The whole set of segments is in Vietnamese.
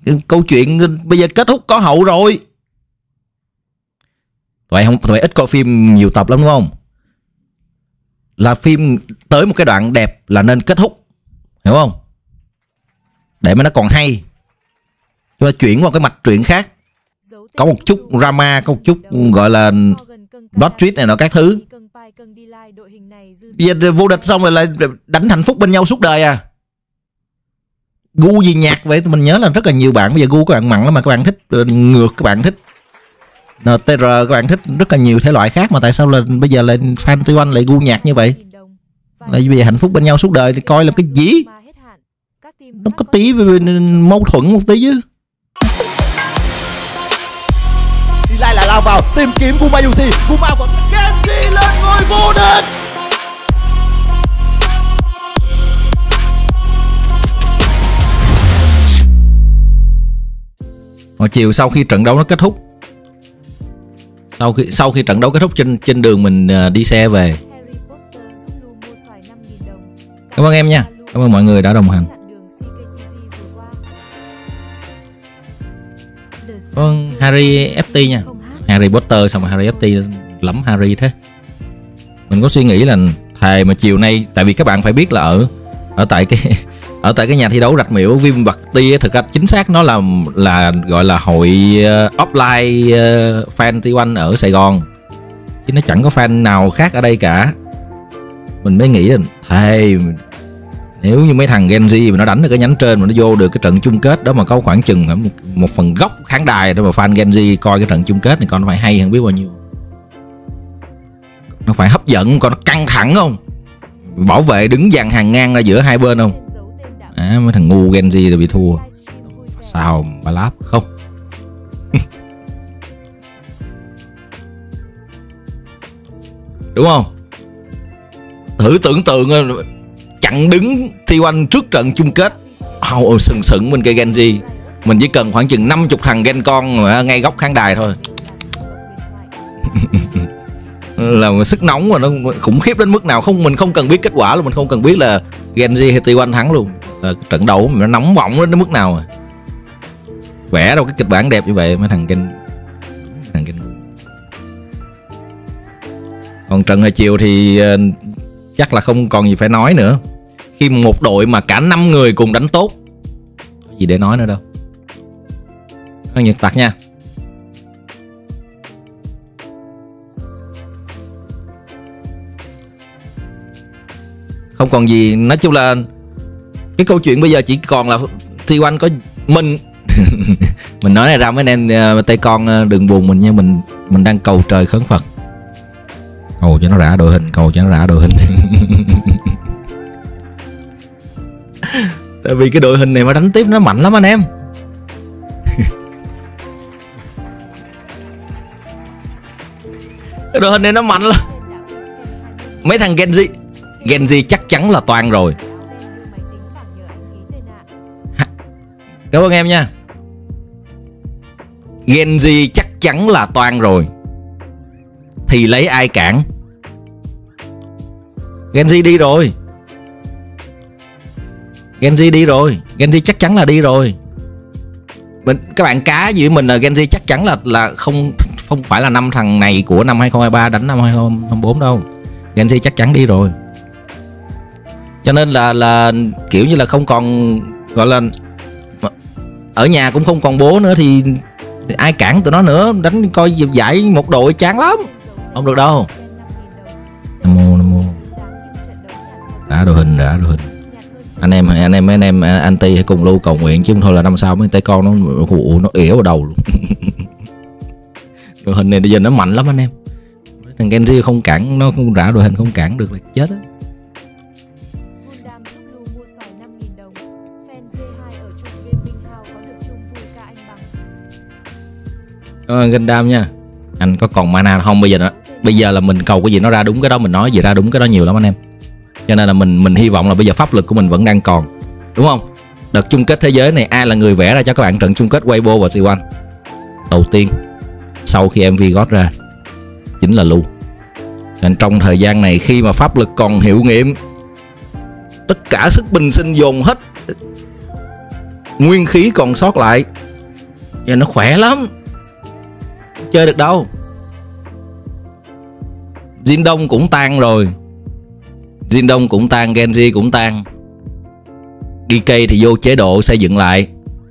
câu chuyện bây giờ kết thúc có hậu rồi. Tụi ít coi phim nhiều tập lắm đúng không? Là phim tới một cái đoạn đẹp là nên kết thúc, hiểu không? Để mà nó còn hay. Chúng ta chuyển qua cái mạch truyện khác, có một chút drama, có một chút gọi là plot twist này nọ các thứ. Bây giờ vô địch xong rồi lại đánh hạnh phúc bên nhau suốt đời à? Gu gì nhạc vậy? Mình nhớ là rất là nhiều bạn bây giờ gu các bạn mặn lắm mà các bạn thích ngược, các bạn thích NTR, các bạn thích rất là nhiều thể loại khác, mà tại sao là bây giờ lại fan T1 lại gu nhạc như vậy? Là bây giờ hạnh phúc bên nhau suốt đời thì coi là cái gì? Nó có tí mâu thuẫn một tí chứ. Đi lại là lao vào tìm kiếm Gumayushi. Guma vẫn Genji lên ngôi vô địch. Hồi chiều sau khi trận đấu nó kết thúc, sau khi trận đấu kết thúc, trên đường mình đi xe về. Cảm ơn em nha, cảm ơn mọi người đã đồng hành. Con Harry FT nha, Harry Potter xong rồi Harry FT lắm Harry thế. Mình có suy nghĩ là thề mà chiều nay, tại vì các bạn phải biết là ở tại cái nhà thi đấu Rạch Miễu Vim Bạc Ti, thực ra chính xác nó là gọi là hội offline fan T1 ở Sài Gòn, chứ nó chẳng có fan nào khác ở đây cả. Mình mới nghĩ là thề, nếu như mấy thằng Genji mà nó đánh được cái nhánh trên mà nó vô được cái trận chung kết đó, mà có khoảng chừng một phần góc khán đài để mà fan Genji coi cái trận chung kết này, con nó phải hay hơn biết bao nhiêu. Nó phải hấp dẫn, con nó căng thẳng không? Bảo vệ đứng dàn hàng ngang ra giữa hai bên không? Mấy thằng ngu Genji rồi bị thua. Sao bà láp không? Đúng không? Thử tưởng tượng chặn đứng T1 trước trận chung kết, sừng bên cây Genji. Mình chỉ cần khoảng chừng 50 thằng Gen con ngay góc khán đài thôi là một sức nóng mà nó khủng khiếp đến mức nào. Mình không cần biết kết quả luôn, mình không cần biết là Genji hay T1 thắng luôn. Trận đấu mà nó nóng bỏng đến mức nào à. Vẽ đâu cái kịch bản đẹp như vậy mấy thằng Gen. Còn trận hồi chiều thì chắc là không còn gì phải nói nữa. Khi một đội mà cả 5 người cùng đánh tốt, có gì để nói nữa đâu. Nhật Tặc nha. Không còn gì, nói chung là cái câu chuyện bây giờ chỉ còn là T1 có mình mình nói này ra mấy anh em tay con đừng buồn mình nha, mình đang cầu trời khấn Phật, cầu cho nó rã đội hình, cầu cho nó rã đội hình. Tại vì cái đội hình này mà đánh tiếp nó mạnh lắm anh em. Cái đội hình này nó mạnh lắm. Mấy thằng Genji chắc chắn là toàn rồi. Cảm ơn em nha. Genji chắc chắn là toàn rồi, thì lấy ai cản? Genji đi rồi. Genji chắc chắn là đi rồi. Các bạn cá gì với mình là Genji chắc chắn là không phải là 5 thằng này của năm 2023 đánh năm 2024 đâu. Genji chắc chắn đi rồi. Cho nên là kiểu như là không còn, gọi là ở nhà cũng không còn bố nữa thì ai cản tụi nó nữa. Đánh coi giải một đội chán lắm, không được đâu. Nam mô. Đã đội hình. Anh em anti hãy cùng lưu cầu nguyện, chứ không thôi là năm sau mấy tay con nó ỉa vào đầu luôn. Đội hình này bây giờ nó mạnh lắm anh em. Thằng Genji không cản, nó không rã đội hình không cản được là chết á. Gundam nha. Anh có còn mana không? Bây giờ là mình cầu cái gì nó ra đúng cái đó, mình nói gì ra đúng cái đó nhiều lắm anh em. Cho nên là mình hy vọng là bây giờ pháp lực của mình vẫn đang còn, đúng không? Đợt chung kết thế giới này ai là người vẽ ra cho các bạn trận chung kết Weibo và T1 đầu tiên sau khi MV gót ra? Chính là Lu. Nên trong thời gian này khi mà pháp lực còn hiệu nghiệm, tất cả sức bình sinh dồn hết Nguyên khí còn sót lại. Giờ nó khỏe lắm. Chơi được đâu. Jin Đông cũng tan rồi. Jin Đông cũng tan, Genji cũng tan. DK thì vô chế độ xây dựng lại.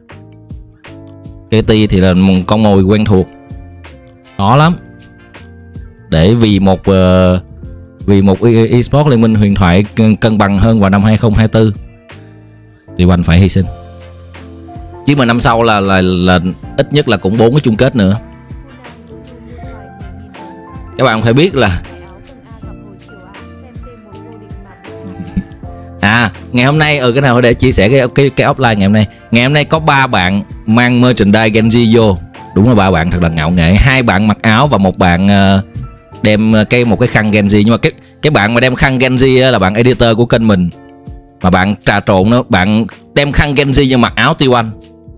KT thì là một con mồi quen thuộc. Khó lắm. Để vì một eSports Liên minh huyền thoại cân bằng hơn vào năm 2024 thì Oanh phải hy sinh. Chứ mà năm sau là ít nhất là cũng 4 cái chung kết nữa. Các bạn phải biết là ngày hôm nay cái nào để chia sẻ cái offline ngày hôm nay. Ngày hôm nay có 3 bạn mang merchandise Genji vô. Đúng là 3 bạn thật là ngạo nghễ. 2 bạn mặc áo và một bạn đem một cái khăn Genji. Nhưng mà cái bạn mà đem khăn Genji là bạn editor của kênh mình. Mà bạn trà trộn đó, bạn đem khăn Genji nhưng mặc áo T1.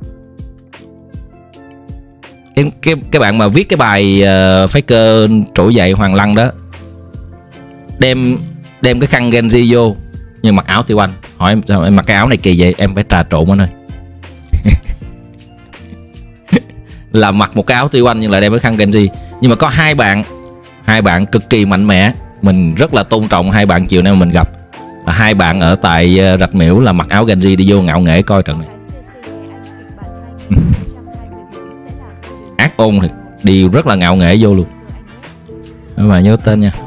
Cái bạn mà viết cái bài Faker trỗi dậy Hoàng Lăng đó, đem cái khăn Genji vô nhưng mặc áo T1. Hỏi sao em mặc cái áo này kỳ vậy? Em phải trà trộn anh ơi. Là mặc một cái áo T1 nhưng lại đem cái khăn Genji. Nhưng mà có 2 bạn cực kỳ mạnh mẽ. Mình rất là tôn trọng 2 bạn chiều nay mà mình gặp. Là 2 bạn ở tại Rạch Miễu là mặc áo Genji đi vô ngạo nghễ coi trận này. Ác ôn thì đi rất là ngạo nghễ vô luôn. Mà nhớ tên nha.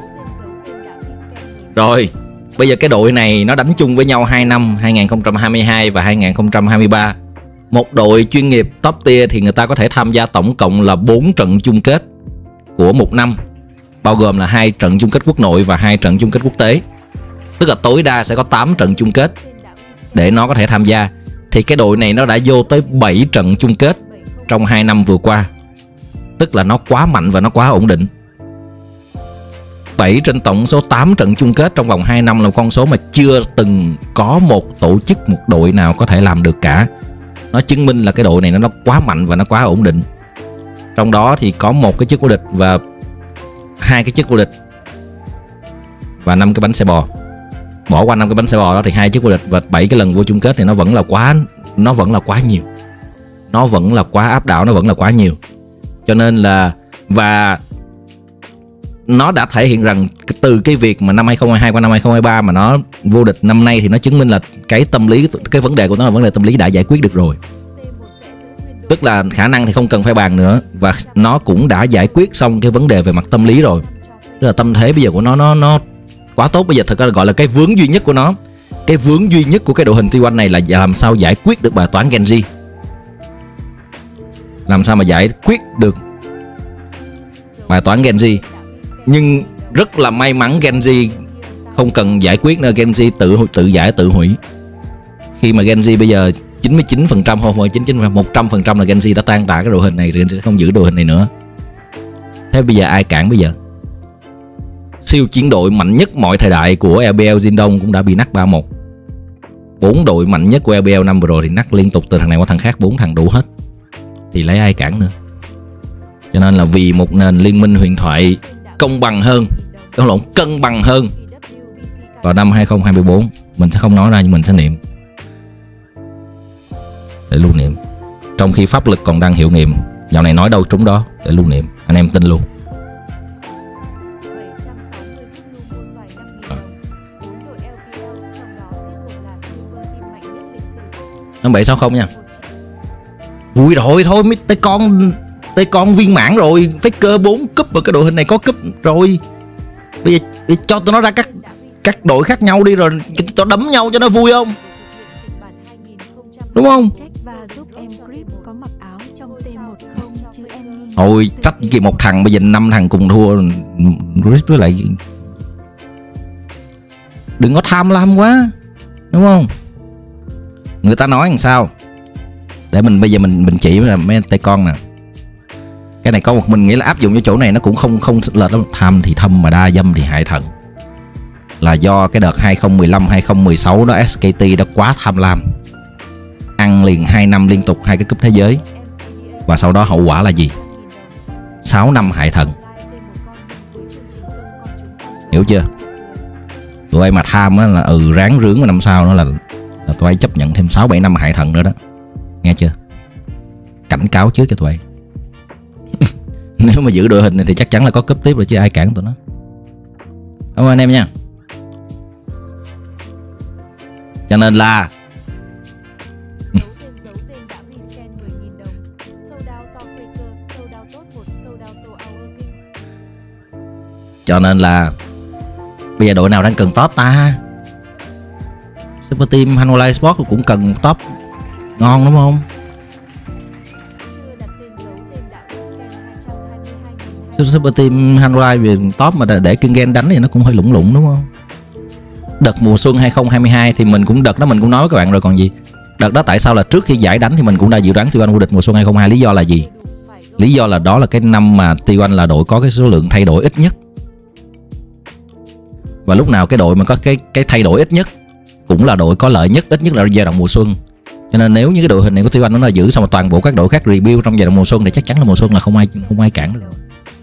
Rồi, bây giờ cái đội này nó đánh chung với nhau 2 năm, 2022 và 2023. Một đội chuyên nghiệp top tier thì người ta có thể tham gia tổng cộng là 4 trận chung kết của một năm, bao gồm là 2 trận chung kết quốc nội và 2 trận chung kết quốc tế. Tức là tối đa sẽ có 8 trận chung kết để nó có thể tham gia. Thì cái đội này nó đã vô tới 7 trận chung kết trong 2 năm vừa qua. Tức là nó quá mạnh và nó quá ổn định. 7 trên tổng số 8 trận chung kết trong vòng 2 năm là con số mà chưa từng có một tổ chức, một đội nào có thể làm được cả. Nó chứng minh là cái đội này nó quá mạnh và nó quá ổn định. Trong đó thì có 1 cái chức vô địch và 2 cái chức vô địch và 5 cái bánh xe bò. Bỏ qua 5 cái bánh xe bò đó thì 2 chức vô địch và 7 cái lần vô chung kết thì nó vẫn là quá nhiều. Nó vẫn là quá áp đảo, nó vẫn là quá nhiều. Cho nên là và nó đã thể hiện rằng từ cái việc mà năm 2022 qua năm 2023 mà nó vô địch năm nay thì nó chứng minh là cái tâm lý, cái vấn đề của nó là vấn đề tâm lý đã giải quyết được rồi. Tức là khả năng thì không cần phải bàn nữa và nó cũng đã giải quyết xong cái vấn đề về mặt tâm lý rồi. Tức là tâm thế bây giờ của nó quá tốt. Bây giờ thật ra gọi là cái vướng duy nhất của nó. Cái vướng duy nhất của cái đội hình T1 này là làm sao giải quyết được bài toán Genji. Làm sao mà giải quyết được bài toán Genji. Nhưng rất là may mắn Genji không cần giải quyết nữa. Genji tự giải tự hủy. Khi mà Genji bây giờ 99% không phải 99%, 100% là Genji đã tan tả cái đội hình này, Genji sẽ không giữ đội hình này nữa. Thế bây giờ ai cản bây giờ? Siêu chiến đội mạnh nhất mọi thời đại của LPL Jin Đông cũng đã bị nắc 3-1. 4 đội mạnh nhất của LPL năm vừa rồi thì nắc liên tục từ thằng này qua thằng khác, 4 thằng đủ hết. Thì lấy ai cản nữa? Cho nên là vì một nền liên minh huyền thoại cân bằng hơn vào năm 2024, mình sẽ không nói ra nhưng mình sẽ niệm. Để lưu niệm. Trong khi pháp lực còn đang hiệu nghiệm. Dạo này nói đâu trúng đó. Để lưu niệm. Anh em tin luôn. Năm 760 nha. Vui rồi thôi mấy tay con viên mãn rồi. Faker 4 cúp rồi, cái đội hình này có cúp rồi. Bây giờ cho tụi nó ra các đội khác nhau đi rồi cho đấm nhau cho nó vui không? Đúng không? Thôi trách gì một thằng, bây giờ 5 thằng cùng thua. Rip với lại đừng có tham lam quá, đúng không? Người ta nói làm sao để bây giờ mình chỉ là mấy tay con nè. Cái này có một mình nghĩ là áp dụng cho chỗ này nó cũng không lệch lắm. Tham thì thâm mà đa dâm thì hại thận. Là do cái đợt 2015 2016 đó SKT đã quá tham lam, ăn liền 2 năm liên tục 2 cái cúp thế giới. Và sau đó hậu quả là gì? 6 năm hại thận. Hiểu chưa? Tụi em mà tham á là ráng rướng vào năm sau nó là tụi em chấp nhận thêm 6-7 năm hại thận nữa đó. Nghe chưa? Cảnh cáo trước cho tụi bay. Nếu mà giữ đội hình này thì chắc chắn là có cúp tiếp rồi chứ ai cản tụi nó. Cảm ơn anh em nha. Cho nên là bây giờ đội nào đang cần top ta? Super Team Hanwha Sport cũng cần top ngon đúng không? Super Team Hanwha về top mà để Kingen đánh thì nó cũng hơi lủng lủng đúng không? Đợt mùa xuân 2022 thì mình cũng cũng nói với các bạn rồi còn gì. Đợt đó tại sao là trước khi giải đánh thì mình cũng đã dự đoán T1 vô địch mùa xuân 2022. Lý do là gì? Lý do là đó là cái năm mà T1 là đội có cái số lượng thay đổi ít nhất. Và lúc nào cái đội mà có cái thay đổi ít nhất cũng là đội có lợi nhất, ít nhất là giai đoạn mùa xuân. Cho nên nếu như cái đội hình này của T1 nó là giữ xong mà toàn bộ các đội khác rebuild trong giai đoạn mùa xuân thì chắc chắn là mùa xuân là không ai cản được.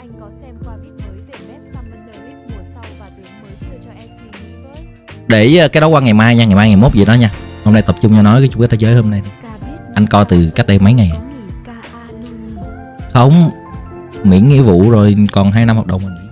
Để cái đó qua ngày mai nha, ngày mai ngày mốt gì đó nha. Hôm nay tập trung cho nói cái chung kết thế giới hôm nay. Anh coi từ cách đây mấy ngày. Không, miễn nghĩa vụ rồi, còn 2 năm hợp đồng mà nghỉ.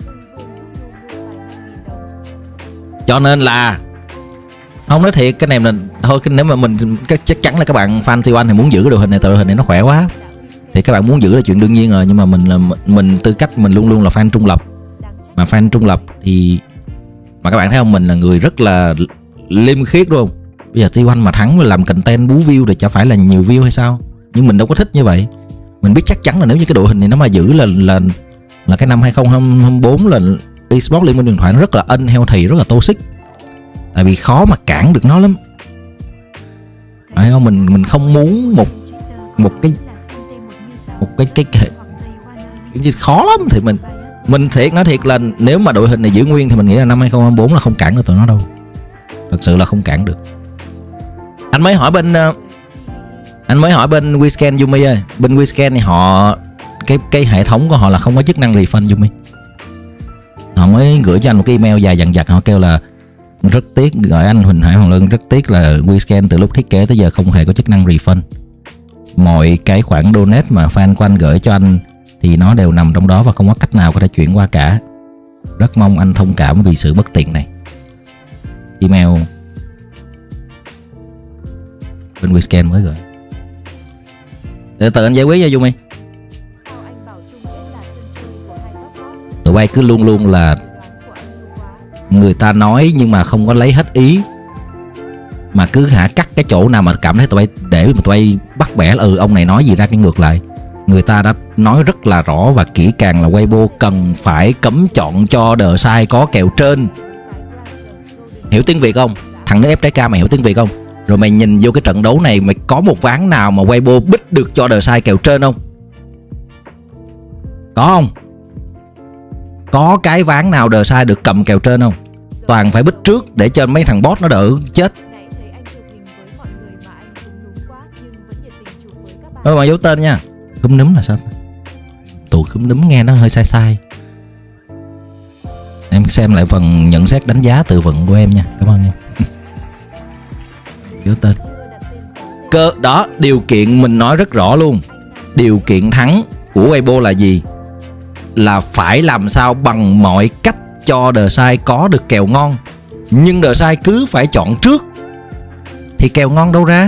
Cho nên là không, nói thiệt cái này là thôi, nếu mà mình chắc chắn là các bạn fan T1 thì muốn giữ cái đội hình này, tại đội hình này nó khỏe quá thì các bạn muốn giữ là chuyện đương nhiên rồi. Nhưng mà mình tư cách mình luôn luôn là fan trung lập, mà fan trung lập thì mà các bạn thấy không, mình là người rất là liêm khiết đúng không? Bây giờ T1 mà thắng mà làm content bú view thì chả phải là nhiều view hay sao? Nhưng mình đâu có thích như vậy. Mình biết chắc chắn là nếu như cái đội hình này nó mà giữ là cái năm 2024 là eSports Liên minh điện thoại nó rất là unhealthy, rất là toxic. Tại vì khó mà cản được nó lắm. Phải không? Mình không muốn một cái khó lắm thì mình thiệt nói thiệt là nếu mà đội hình này giữ nguyên thì mình nghĩ là năm 2024 là không cản được tụi nó đâu. Thật sự là không cản được. Anh mới hỏi bên WeScan Yumi ơi, bên WeScan thì họ cái hệ thống của họ là không có chức năng refund Yumi. Họ mới gửi cho anh một cái email dài dằng dặc, họ kêu là rất tiếc, gọi anh Huỳnh Hải Hoàng Lân rất tiếc là WeScan từ lúc thiết kế tới giờ không hề có chức năng refund. Mọi cái khoản donate mà fan của anh gửi cho anh thì nó đều nằm trong đó và không có cách nào có thể chuyển qua cả. Rất mong anh thông cảm vì sự bất tiện này. Email bên WeScan mới gửi. Để tự anh giải quyết cho Yumi. Tụi bay cứ luôn luôn là người ta nói nhưng mà không có lấy hết ý, mà cứ cắt cái chỗ nào mà cảm thấy tụi bay để mà tụi bay bắt bẻ là ông này nói gì ra cái ngược lại. Người ta đã nói rất là rõ và kỹ càng là Weibo cần phải cấm chọn cho The Side có kèo trên. Hiểu tiếng Việt không? Thằng nước FTK mày hiểu tiếng Việt không? Rồi mày nhìn vô cái trận đấu này, mày có một ván nào mà Weibo bích được cho The Side kèo trên không? Có không? Có cái ván nào The Side được cầm kèo trên không? Toàn phải bích trước để cho mấy thằng bot nó đỡ chết. Thôi mà giấu tên nha. Khúm núm là sao? Tụi khúm núm nghe nó hơi sai sai. Em xem lại phần nhận xét đánh giá từ vựng của em nha. Cảm ơn nha. Giấu tên. Cơ đó, điều kiện mình nói rất rõ luôn. Điều kiện thắng của Weibo là gì? Là phải làm sao bằng mọi cách cho The Side có được kèo ngon. Nhưng The Side cứ phải chọn trước thì kèo ngon đâu ra?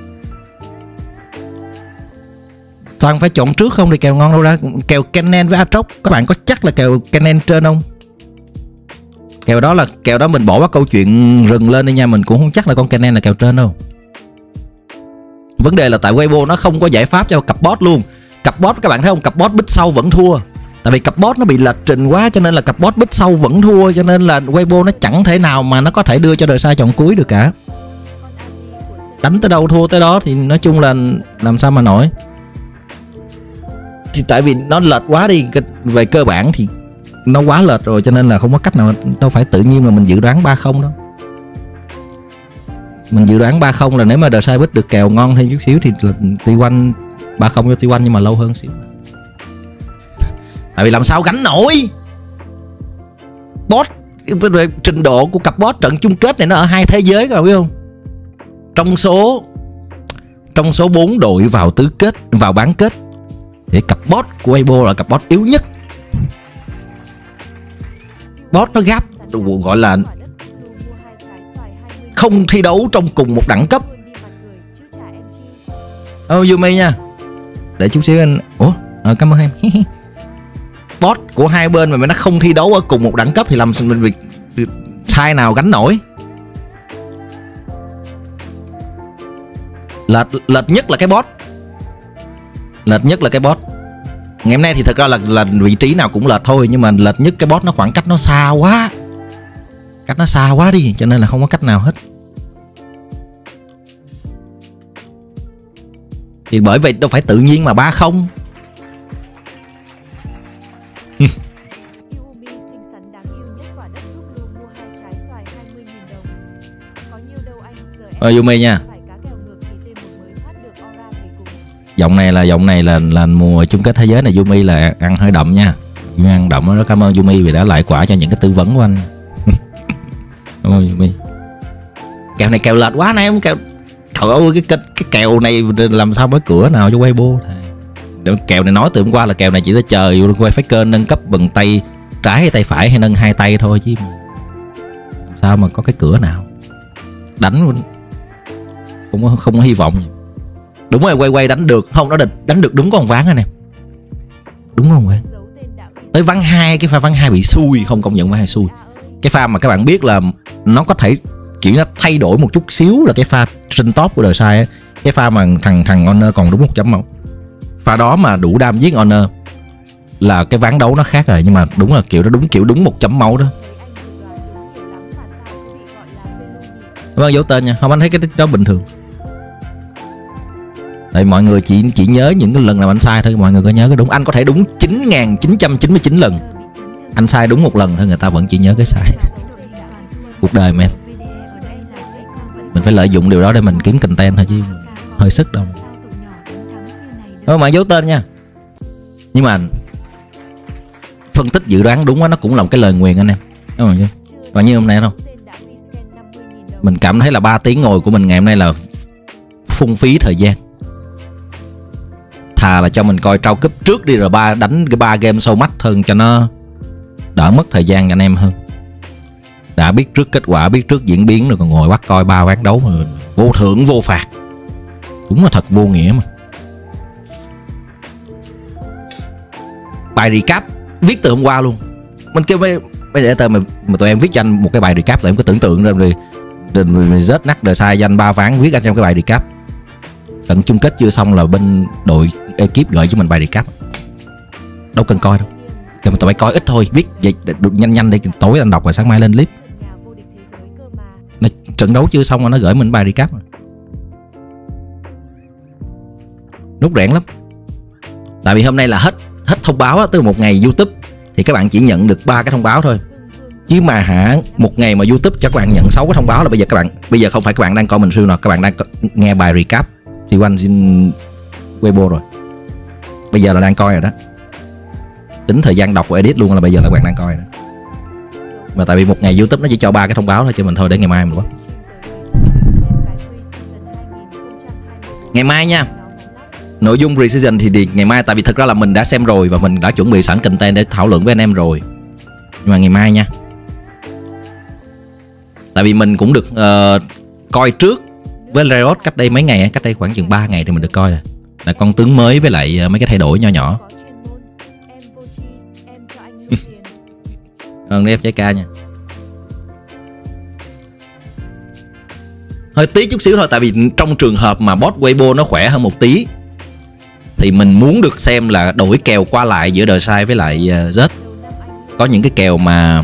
Toàn phải chọn trước không thì kèo ngon đâu ra? Kèo Kennen với Aatrox, các bạn có chắc là kèo Kennen trên không? Kèo đó mình bỏ qua câu chuyện rừng lên đi nha, mình cũng không chắc là con Kennen là kèo trên đâu. Vấn đề là tại Weibo nó không có giải pháp cho cặp bot luôn. Cặp bot các bạn thấy không? Cặp bot bích sau vẫn thua. Tại vì cặp bot nó bị lệch trình quá, cho nên là cặp bot bích sau vẫn thua. Cho nên là Weibo nó chẳng thể nào mà nó có thể đưa cho The Side chọn cuối được cả. Đánh tới đâu thua tới đó thì nói chung là làm sao mà nổi. Thì tại vì nó lệch quá đi, về cơ bản thì nó quá lệch rồi, cho nên là không có cách nào, đâu phải tự nhiên mà mình dự đoán 3-0 đâu. Mình dự đoán 3-0 là nếu mà The Side bích được kèo ngon thêm chút xíu thì T1 3-0 cho T1 nhưng mà lâu hơn xíu. Tại vì làm sao gánh nổi. Bot, trình độ của cặp bot trận chung kết này nó ở 2 thế giới các bạn biết không? Trong số 4 đội vào tứ kết, vào bán kết, thì cặp bot của Weibo là cặp bot yếu nhất. Bot nó gap gọi là không thi đấu trong cùng một đẳng cấp. Yumi nha. Để chút xíu anh. Ủa, cảm ơn em. Bot của hai bên mà nó không thi đấu ở cùng một đẳng cấp thì làm mình việc sai nào gánh nổi. Lệch nhất là cái bot. Lệch nhất là cái bot. Ngày hôm nay thì thật ra là vị trí nào cũng lệch thôi, nhưng mà lệch nhất cái bot nó khoảng cách nó xa quá. Cách nó xa quá đi, cho nên là không có cách nào hết. Thì bởi vậy đâu phải tự nhiên mà 3-0. Yumi nha. Giọng này là mùa chung kết thế giới này Yumi là ăn hơi đậm nha. Yumi ăn đậm đó. Cảm ơn Yumi vì đã lại quả cho những cái tư vấn của anh. Cảm ơn Yumi. Kèo này kèo lệch quá nè em, kèo. Trời ơi cái kèo này làm sao mới cửa nào cho Weibo. Kèo này nói từ hôm qua là kèo này chỉ là chờ quay faker nâng cấp bằng tay trái hay tay phải hay nâng hai tay thôi chứ làm sao mà có cái cửa nào đánh không có hy vọng gì. Đúng rồi, quay đánh được không, nó đánh được đúng con ván anh em, đúng không vậy? Tới ván 2, cái pha ván 2 bị xui, không công nhận ván 2 xui. Cái pha mà các bạn biết là nó có thể kiểu nó thay đổi một chút xíu là cái pha trên top của đời sai ấy. Cái pha mà thằng Honor còn đúng 1 chấm máu, pha đó mà đủ đam giết Honor là cái ván đấu nó khác rồi. Nhưng mà đúng là kiểu nó đúng 1 chấm máu đó. Vâng, dấu tên nha. Không, anh thấy cái đó bình thường. Tại mọi người chỉ nhớ những cái lần nào anh sai thôi, mọi người có nhớ cái đúng. Anh có thể đúng 9.999 lần, anh sai đúng 1 lần thôi, người ta vẫn chỉ nhớ cái sai. Cuộc đời mà em, mình phải lợi dụng điều đó để mình kiếm content thôi chứ hơi sức đâu. Thôi mà dấu tên nha. Nhưng mà phân tích dự đoán đúng quá, nó cũng là một cái lời nguyền anh em, đúng không? Và như hôm nay không, mình cảm thấy là 3 tiếng ngồi của mình ngày hôm nay là phung phí thời gian. Thà là cho mình coi trao cúp trước đi rồi đánh cái 3 game sâu mắt hơn cho nó đỡ mất thời gian cho anh em hơn. Đã biết trước kết quả, biết trước diễn biến rồi còn ngồi bắt coi 3 ván đấu mà vô thưởng vô phạt, đúng là thật vô nghĩa mà. Bài recap viết từ hôm qua luôn. Mình kêu mấy editor mà tụi em viết cho anh một cái bài recap, tụi em có tưởng tượng ra rồi rớt nắc đời sai danh 3 ván viết ở trong cái bài recap. Trận chung kết chưa xong là bên đội ekip gửi cho mình bài recap. Đâu cần coi đâu, thì mình tụi bay coi ít thôi, viết vậy được nhanh đi, tối anh đọc rồi sáng mai lên clip. Trận đấu chưa xong mà nó gửi mình bài recap rồi. Nút rẽn lắm. Tại vì hôm nay là hết thông báo á, từ một ngày YouTube thì các bạn chỉ nhận được 3 cái thông báo thôi. Chứ mà một ngày mà YouTube cho các bạn nhận 6 cái thông báo là bây giờ không phải các bạn đang coi mình stream nào, các bạn đang nghe bài recap thì One Zin Weibo rồi. Bây giờ là đang coi rồi đó. Tính thời gian đọc và edit luôn là bây giờ là các bạn đang coi rồi đó. Mà tại vì một ngày YouTube nó chỉ cho 3 cái thông báo thôi cho mình thôi, để ngày mai mình quá. Ngày mai nha. Nội dung pre-season thì ngày mai, tại vì thực ra là mình đã xem rồi và mình đã chuẩn bị sẵn content để thảo luận với anh em rồi. Nhưng mà ngày mai nha. Tại vì mình cũng được coi trước với Riot cách đây mấy ngày, cách đây khoảng chừng 3 ngày thì mình được coi rồi. Là con tướng mới với lại mấy cái thay đổi nho nhỏ. Đi ép trái ca nha. Hơi tí chút xíu thôi, tại vì trong trường hợp mà bot Weibo nó khỏe hơn một tí thì mình muốn được xem là đổi kèo qua lại giữa đời sai với lại Z. Có những cái kèo mà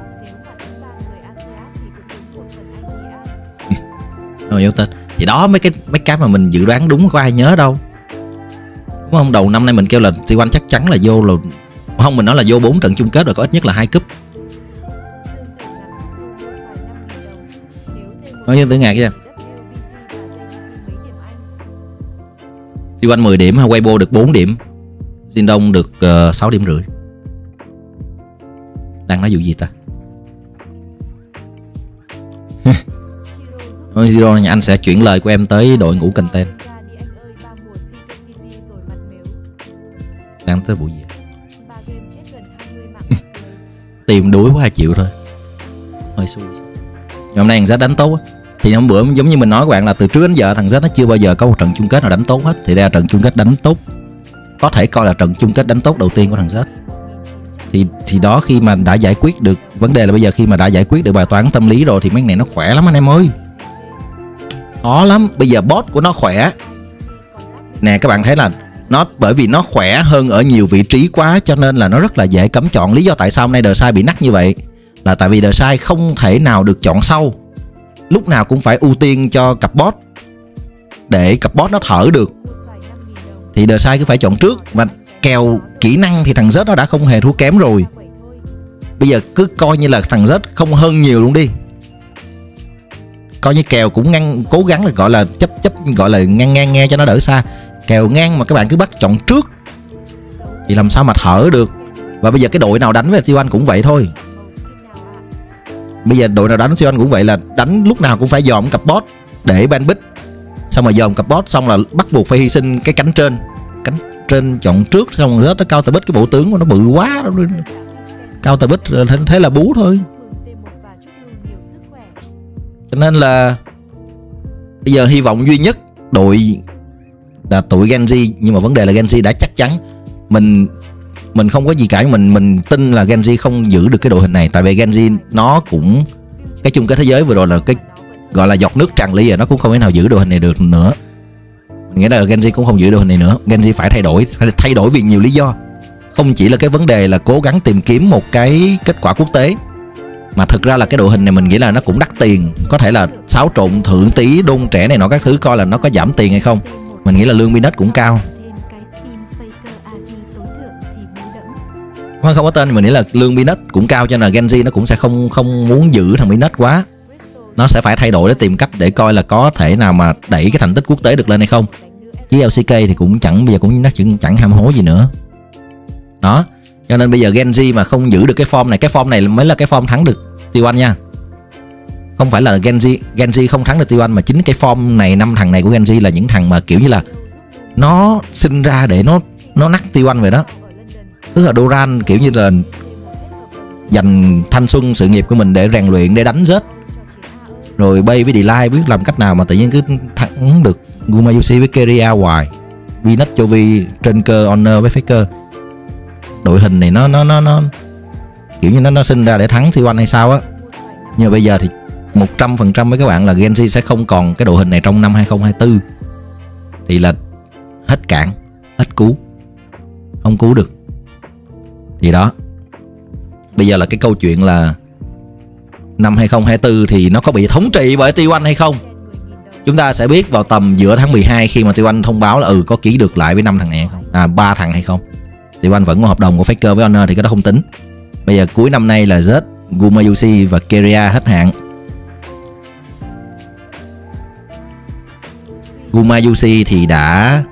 yếu tên thì đó, mấy cái mà mình dự đoán đúng có ai nhớ đâu, đúng không? Đầu năm nay mình kêu là T1 chắc chắn là vô, là không, mình nói là vô 4 trận chung kết rồi, có ít nhất là 2 cúp. Nói như tưởng ngạc nha. T1 10 điểm, Weibo được 4 điểm, Jindong được 6,5 điểm. Đang nói vụ gì ta? Zero, anh sẽ chuyển lời của em tới đội ngũ content. Đang tới vụ gì? Tìm đuối quá 2 triệu thôi. Hơi xui. Hôm nay thằng Z đánh tốt á. Thì hôm bữa giống như mình nói các bạn là từ trước đến giờ thằng Z nó chưa bao giờ có một trận chung kết nào đánh tốt hết. Thì đây là trận chung kết đánh tốt, có thể coi là trận chung kết đánh tốt đầu tiên của thằng Z. Thì đó, khi mà đã giải quyết được vấn đề là bây giờ khi mà đã giải quyết được bài toán tâm lý rồi thì mấy này nó khỏe lắm anh em ơi. Khó lắm. Bây giờ boss của nó khỏe nè, các bạn thấy là nó bởi vì nó khỏe hơn ở nhiều vị trí quá cho nên là nó rất là dễ cấm chọn. Lý do tại sao hôm nay The Sai bị nắc như vậy là tại vì The Sai không thể nào được chọn sau, lúc nào cũng phải ưu tiên cho cặp boss để cặp boss nó thở được. Thì The Sai cứ phải chọn trước. Mà kèo kỹ năng thì thằng Z nó đã không hề thua kém rồi. Bây giờ cứ coi như là thằng Z không hơn nhiều luôn đi, coi như kèo cũng cố gắng là gọi là chấp gọi là ngang nghe cho nó đỡ xa. Kèo ngang mà các bạn cứ bắt chọn trước thì làm sao mà thở được. Và bây giờ cái đội nào đánh với T1 cũng vậy thôi. Bây giờ đội nào đánh với T1 cũng vậy, là đánh lúc nào cũng phải dòm cặp boss để ban bích, xong rồi dòm cặp boss xong là bắt buộc phải hy sinh cái cánh trên chọn trước, xong rồi nó cao tờ bích. Cái bộ tướng của nó bự quá, cao tờ bích thế là bú thôi. Cho nên là bây giờ hy vọng duy nhất đội là tụi Genji, nhưng mà vấn đề là Genji đã chắc chắn, mình không có gì cả, mình tin là Genji không giữ được cái đội hình này. Tại vì Genji nó cũng, cái chung kết thế giới vừa rồi là cái gọi là giọt nước tràn ly rồi, nó cũng không thể nào giữ đội hình này được nữa. Nghĩa là Genji cũng không giữ đội hình này nữa. Genji phải thay đổi vì nhiều lý do, không chỉ là cái vấn đề là cố gắng tìm kiếm một cái kết quả quốc tế, mà thực ra là cái đội hình này mình nghĩ là nó cũng đắt tiền. Có thể là xáo trộn thượng tí đôn trẻ này nọ các thứ, coi là nó có giảm tiền hay không. Mình nghĩ là lương Binet cũng cao. Không có tên thì mình nghĩ là lương Binet cũng cao, cho nên là Genji nó cũng sẽ không muốn giữ thằng Binet quá. Nó sẽ phải thay đổi để tìm cách để coi là có thể nào mà đẩy cái thành tích quốc tế được lên hay không. Chứ LCK thì cũng bây giờ cũng chẳng ham hố gì nữa. Đó, cho nên bây giờ Genji mà không giữ được cái form này mới là cái form thắng được T1 nha. Không phải là Genji không thắng được T1, mà chính cái form này, 5 thằng này của Genji là những thằng mà kiểu như là nó sinh ra để nó nắc T1 vậy đó. Tức là Doran kiểu như là dành thanh xuân sự nghiệp của mình để rèn luyện, để đánh rết. Rồi Bay với Delay biết làm cách nào mà tự nhiên cứ thắng được Gumayusi với Keria hoài. Binet Chovy trên cơ Honor với Faker. Đội hình này nó kiểu như nó sinh ra để thắng T1 hay sao á. Nhưng mà bây giờ thì 100% với các bạn là Genji sẽ không còn cái đội hình này trong năm 2024. Thì là hết cạn, hết cứu, không cứu được. Thì đó, bây giờ là cái câu chuyện là năm 2024 thì nó có bị thống trị bởi T1 hay không. Chúng ta sẽ biết vào tầm giữa tháng 12 khi mà T1 thông báo là có ký được lại với 5 thằng này hay không, 3 thằng hay không. T1 vẫn có hợp đồng của Faker với Honor thì cái đó không tính. Bây giờ cuối năm nay là Z, Gumayusi và Keria hết hạn. Gumayusi thì đã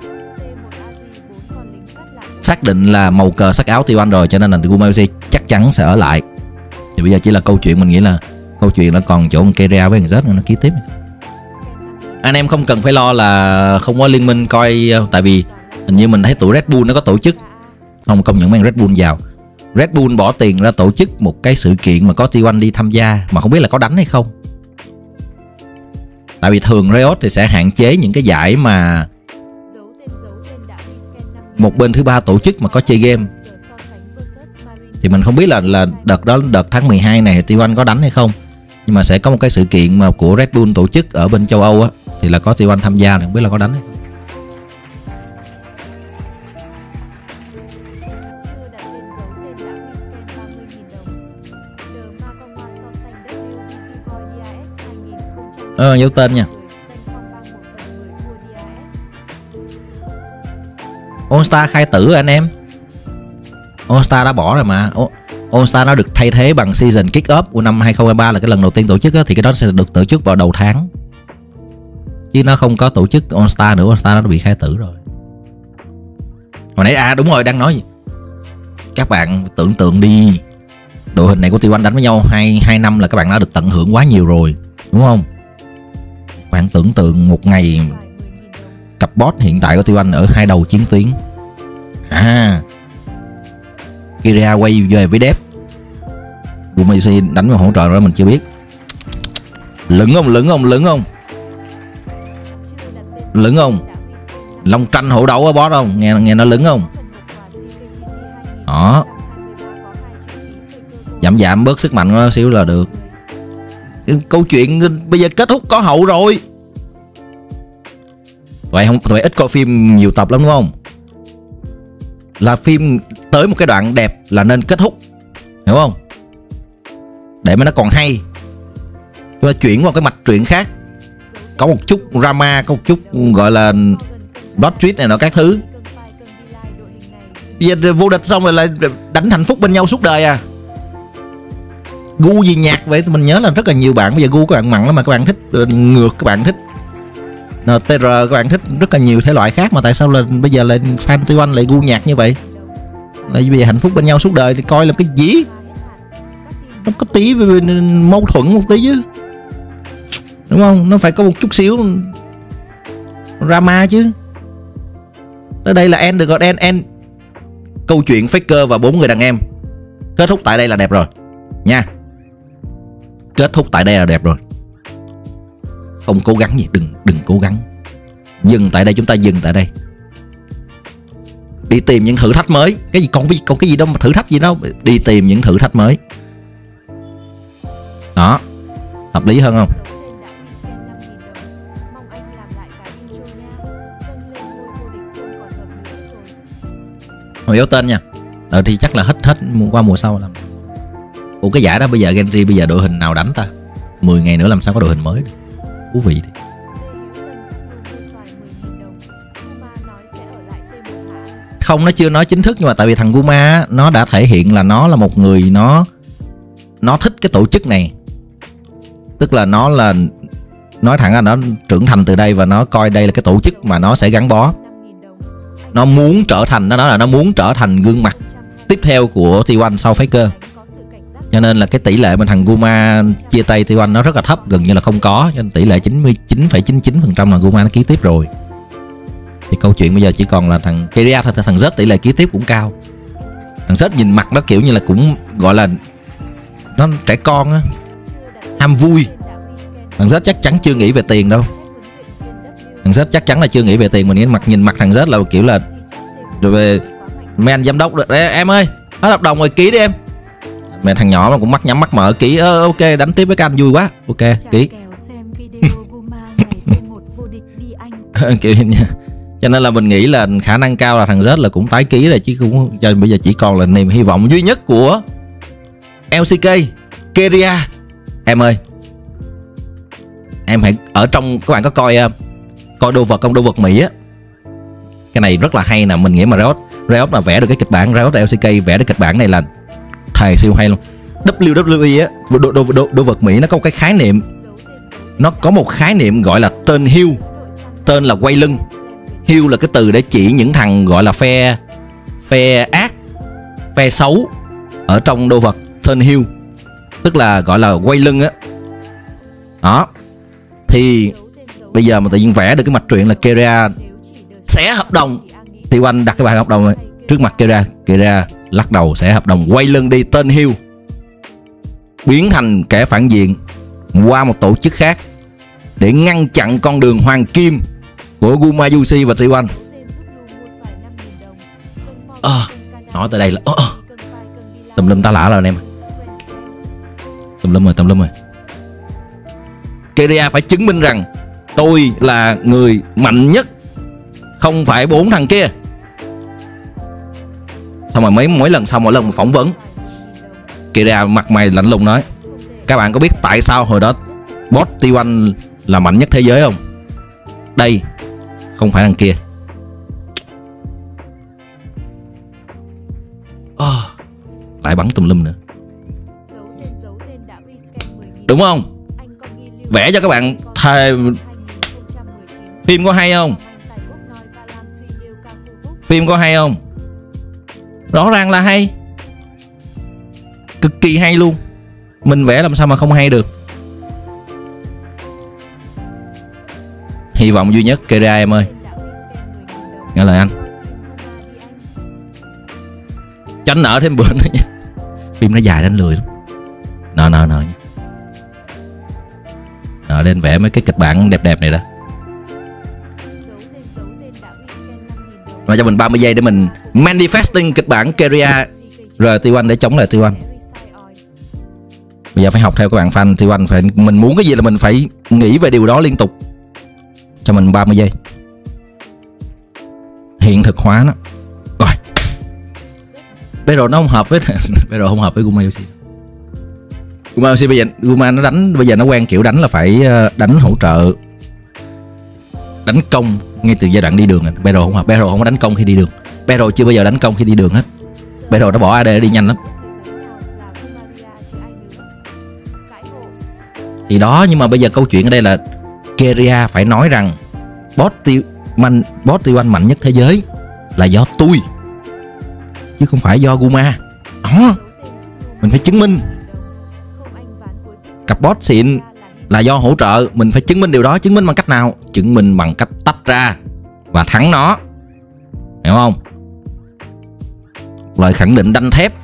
xác định là màu cờ sắc áo T1 rồi, cho nên là Gumayusi chắc chắn sẽ ở lại. Thì bây giờ chỉ là câu chuyện, mình nghĩ là câu chuyện nó còn chỗ Keria với thằng Z nữa, nó ký tiếp. Anh em không cần phải lo là không có liên minh coi, tại vì hình như mình thấy tụi Red Bull nó có tổ chức. Không, công nhận mấy Red Bull giàu. Red Bull bỏ tiền ra tổ chức một cái sự kiện mà có T1 đi tham gia, mà không biết là có đánh hay không. Tại vì thường Riot thì sẽ hạn chế những cái giải mà một bên thứ ba tổ chức mà có chơi game. Thì mình không biết là đợt tháng 12 này T1 có đánh hay không. Nhưng mà sẽ có một cái sự kiện mà của Red Bull tổ chức ở bên châu Âu á, thì là có T1 tham gia, thì không biết là có đánh hay không. Dấu tên nha. All Star khai tử rồi anh em. All Star đã bỏ rồi mà. All Star nó được thay thế bằng Season Kick-Off của năm 2023 là cái lần đầu tiên tổ chức á, thì cái đó sẽ được tổ chức vào đầu tháng. Chứ nó không có tổ chức All Star nữa. All Star nó bị khai tử rồi. Hồi nãy đúng rồi, đang nói gì? Các bạn tưởng tượng đi, đội hình này của T1 đánh với nhau 2 năm là các bạn đã được tận hưởng quá nhiều rồi, đúng không? Bạn tưởng tượng một ngày cặp boss hiện tại của T1 ở hai đầu chiến tuyến. Kiria quay về với Dev. Guma Yushi đánh vào hỗ trợ đó mình chưa biết. Lửng không? Lửng không? Long tranh hổ đấu á boss không? Nghe nó lửng không? Đó. Giảm bớt sức mạnh của nó xíu là được. Cái câu chuyện bây giờ kết thúc có hậu rồi. Vậy không phải ít coi phim nhiều tập lắm đúng không? Là phim tới một cái đoạn đẹp là nên kết thúc, hiểu không? Để mà nó còn hay. Chúng ta chuyển qua cái mạch truyện khác, có một chút drama, có một chút gọi là plot twist này nọ các thứ. Bây giờ vô địch xong rồi lại đánh hạnh phúc bên nhau suốt đời à? Gu gì nhạc vậy? Mình nhớ là rất là nhiều bạn bây giờ gu các bạn mặn lắm mà các bạn thích ngược, các bạn thích NTR, các bạn thích rất là nhiều thể loại khác, mà tại sao là bây giờ lại fan T1 lại gu nhạc như vậy? Là bây giờ hạnh phúc bên nhau suốt đời thì coi là cái gì? Nó có tí mâu thuẫn một tí chứ, đúng không? Nó phải có một chút xíu drama chứ. Tới đây là end được rồi, end. Câu chuyện Faker và 4 người đàn em kết thúc tại đây là đẹp rồi nha. Kết thúc tại đây là đẹp rồi. Không cố gắng gì, đừng cố gắng. Dừng tại đây, chúng ta dừng tại đây. Đi tìm những thử thách mới. Cái gì còn cái gì đâu mà thử thách gì đâu. Đi tìm những thử thách mới. Đó. Hợp lý hơn không? Hồi yếu tên nha. Thì chắc là hết qua mùa sau làm. Ủa cái giải đó bây giờ Genji bây giờ đội hình nào đánh ta? 10 ngày nữa làm sao có đội hình mới được. Thú vị đi. Không, nó chưa nói chính thức, nhưng mà tại vì thằng Guma nó đã thể hiện là nó là một người nó thích cái tổ chức này. Tức là nó là nói thẳng là nó trưởng thành từ đây và nó coi đây là cái tổ chức mà nó sẽ gắn bó. Nó muốn trở thành, nó nói là nó muốn trở thành gương mặt tiếp theo của T1 sau Faker. Cho nên là cái tỷ lệ mà thằng Guma chia tay T1 nó rất là thấp, gần như là không có. Cho nên tỷ lệ 99,99% là Guma nó ký tiếp rồi. Thì câu chuyện bây giờ chỉ còn là thằng Kiria thôi. Thằng Z tỷ lệ ký tiếp cũng cao. Thằng Z nhìn mặt nó kiểu như là cũng gọi là nó trẻ con á, ham vui. Thằng Z chắc chắn chưa nghĩ về tiền đâu. Thằng Z chắc chắn là chưa nghĩ về tiền. Mình nhìn mặt thằng Z là kiểu là rồi về mấy anh giám đốc được. Em ơi, hết hợp đồng rồi, ký đi em. Mẹ thằng nhỏ mà cũng mắt nhắm mắt mở ký. Ok, đánh tiếp với các anh vui quá. Ok, ký. Kiểu nha. Cho nên là mình nghĩ là khả năng cao là thằng Z là cũng tái ký rồi, chứ cũng bây giờ chỉ còn là niềm hy vọng duy nhất của LCK Kiria. Em ơi, em hãy ở trong, các bạn có coi đồ vật không? Đồ vật Mỹ á, cái này rất là hay nè. Mình nghĩ mà Riot mà vẽ được cái kịch bản, Riot LCK vẽ được kịch bản này là thề siêu hay luôn. WWE á, đồ vật Mỹ nó có một cái khái niệm, nó có một khái niệm gọi là tên heel. Tên là quay lưng. Heel là cái từ để chỉ những thằng gọi là phe ác, phe xấu ở trong đồ vật. Tên heel tức là gọi là quay lưng á. Đó. Thì bây giờ mà tự nhiên vẽ được cái mạch truyện là Kiria xé hợp đồng, T1 đặt cái bài hợp đồng này trước mặt Kiria lắc đầu xé hợp đồng, quay lưng đi, tên heel, biến thành kẻ phản diện qua một tổ chức khác để ngăn chặn con đường hoàng kim của Guma Yushi và T1. Nói tới đây là tùm lum tá lả rồi anh em. Tùm lum rồi. Kiria phải chứng minh rằng tôi là người mạnh nhất, không phải 4 thằng kia. Xong rồi mỗi lần mà phỏng vấn, Kiria mặt mày lạnh lùng nói: các bạn có biết tại sao hồi đó boss T1 là mạnh nhất thế giới không? Đây không phải thằng kia. Lại bắn tùm lum nữa, đúng không? Vẽ cho các bạn thề. Phim có hay không? Phim có hay không? Rõ ràng là hay, cực kỳ hay luôn. Mình vẽ làm sao mà không hay được. Hy vọng duy nhất Kiria em ơi, nghe lời anh. cho anh nợ thêm bữa nữa nha. Phim nó dài đến lười lắm. Nợ nha. Nợ lên vẽ mấy cái kịch bản đẹp này đó. Mà cho mình 30 giây để mình manifesting kịch bản Keria rồi T1 để chống lại T1. Bây giờ phải học theo các bạn fan T1, phải mình muốn cái gì là mình phải nghĩ về điều đó liên tục. Cho mình 30 giây. Hiện thực hóa nó. Rồi. Bây giờ nó không hợp với bây giờ không hợp với Guma Yoshi. Guma Yoshi bây giờ Guma nó đánh, bây giờ nó quen kiểu đánh là phải đánh hỗ trợ, đánh công ngay từ giai đoạn đi đường. Battle không hợp, Battle không có đánh công khi đi đường. Battle chưa bao giờ đánh công khi đi đường hết. Battle nó bỏ AD đi nhanh lắm. Thì đó, nhưng mà bây giờ câu chuyện ở đây là Keria phải nói rằng boss T1 mạnh nhất thế giới là do tôi, chứ không phải do Guma. Đó, mình phải chứng minh. Cặp boss xịn là do hỗ trợ, mình phải chứng minh điều đó. Chứng minh bằng cách nào? Chứng minh bằng cách tách ra và thắng nó, hiểu không? Lời khẳng định đanh thép.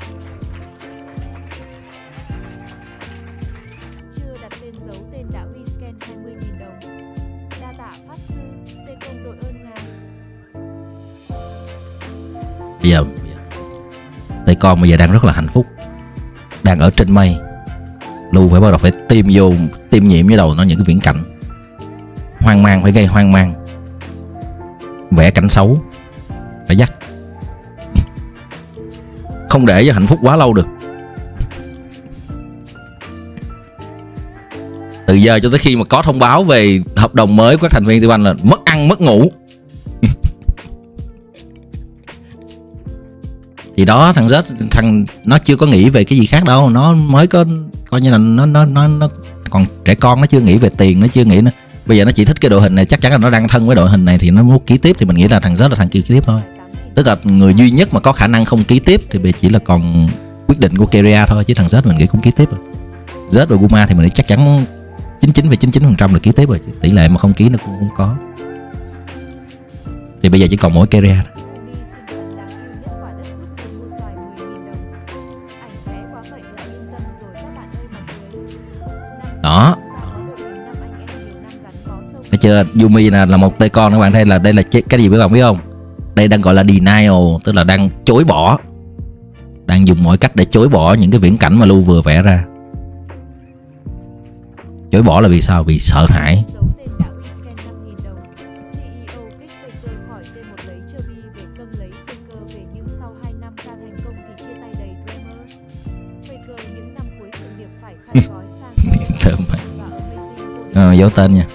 Bây giờ Tây Con bây giờ đang rất là hạnh phúc, đang ở trên mây. Lu phải bắt đầu phải tiêm nhiễm với đầu nó những cái viễn cảnh hoang mang, phải gây hoang mang, vẽ cảnh xấu, phải dắt. Không để cho hạnh phúc quá lâu được. Từ giờ cho tới khi mà có thông báo về hợp đồng mới của các thành viên T1 là mất ăn mất ngủ. Thì đó, thằng nó chưa có nghĩ về cái gì khác đâu, nó mới có coi như là nó còn trẻ con, nó chưa nghĩ về tiền, nó chưa nghĩ nữa. Bây giờ nó chỉ thích cái đội hình này, chắc chắn là nó đang thân với đội hình này thì nó muốn ký tiếp, thì mình nghĩ là thằng Zed là thằng ký tiếp thôi. Tức là người duy nhất mà có khả năng không ký tiếp thì chỉ là còn quyết định của Keria thôi, chứ thằng Zed mình nghĩ cũng ký tiếp rồi. Zed và Guma thì mình nghĩ chắc chắn 99,99% là ký tiếp rồi, tỷ lệ mà không ký nó cũng không có. Thì bây giờ chỉ còn mỗi Keria. Đó, thấy chưa? Yumi là một tê con các bạn thấy là đây là cái gì các bạn biết không? Đây đang gọi là denial, tức là đang chối bỏ, đang dùng mọi cách để chối bỏ những cái viễn cảnh mà Lu vừa vẽ ra. Chối bỏ là vì sao? Vì sợ hãi. Giấu tên nha.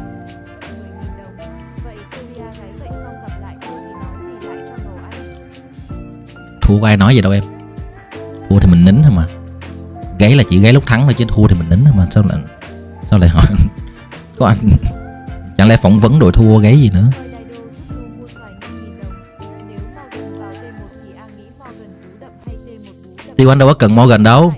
Thua có ai nói gì đâu em. Thua thì mình nín thôi mà. Gáy là chỉ gáy lúc thắng thôi, chứ thua thì mình nín thôi mà. Sao lại hỏi? Có anh chẳng lẽ phỏng vấn đội thua gáy gì nữa? T1 đâu có cần Morgan đâu.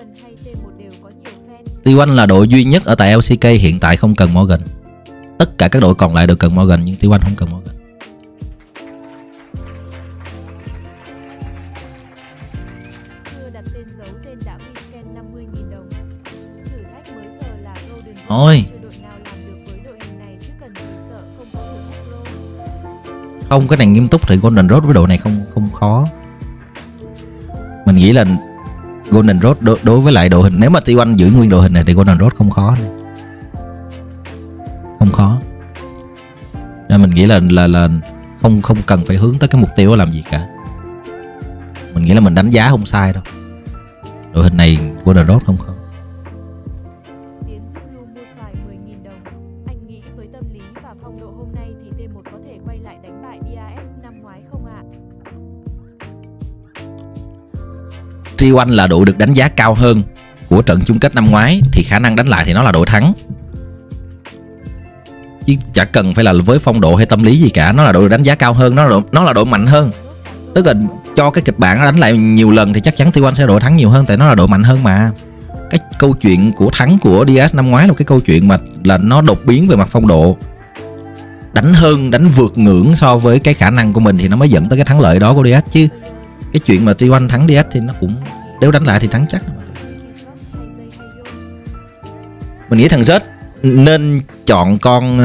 T1 là đội duy nhất ở tại LCK hiện tại không cần Morgan. Tất cả các đội còn lại đều cần Morgan, nhưng T1 không cần Morgan. Thôi, không, cái này nghiêm túc thì Golden Road với đội này không khó. Mình nghĩ là Golden Road đối với lại đội hình, nếu mà T1 giữ nguyên đội hình này thì Golden Road không khó này. Không khó. Nên mình nghĩ là không cần phải hướng tới cái mục tiêu làm gì cả. Mình nghĩ là mình đánh giá không sai đâu. Đội hình này Golden Road không khó. T1 là đội được đánh giá cao hơn của trận chung kết năm ngoái, thì khả năng đánh lại thì nó là đội thắng, chứ chả cần phải là với phong độ hay tâm lý gì cả. Nó là đội được đánh giá cao hơn, nó là đội mạnh hơn. Tức là cho cái kịch bản nó đánh lại nhiều lần thì chắc chắn T1 sẽ đội thắng nhiều hơn, tại nó là đội mạnh hơn mà. Cái câu chuyện của thắng của DS năm ngoái là cái câu chuyện mà là nó đột biến về mặt phong độ, đánh vượt ngưỡng so với cái khả năng của mình thì nó mới dẫn tới cái thắng lợi đó của DS. Chứ cái chuyện mà T1 thắng DS thì nó cũng nếu đánh lại thì thắng chắc. Mình nghĩ thằng Z nên chọn con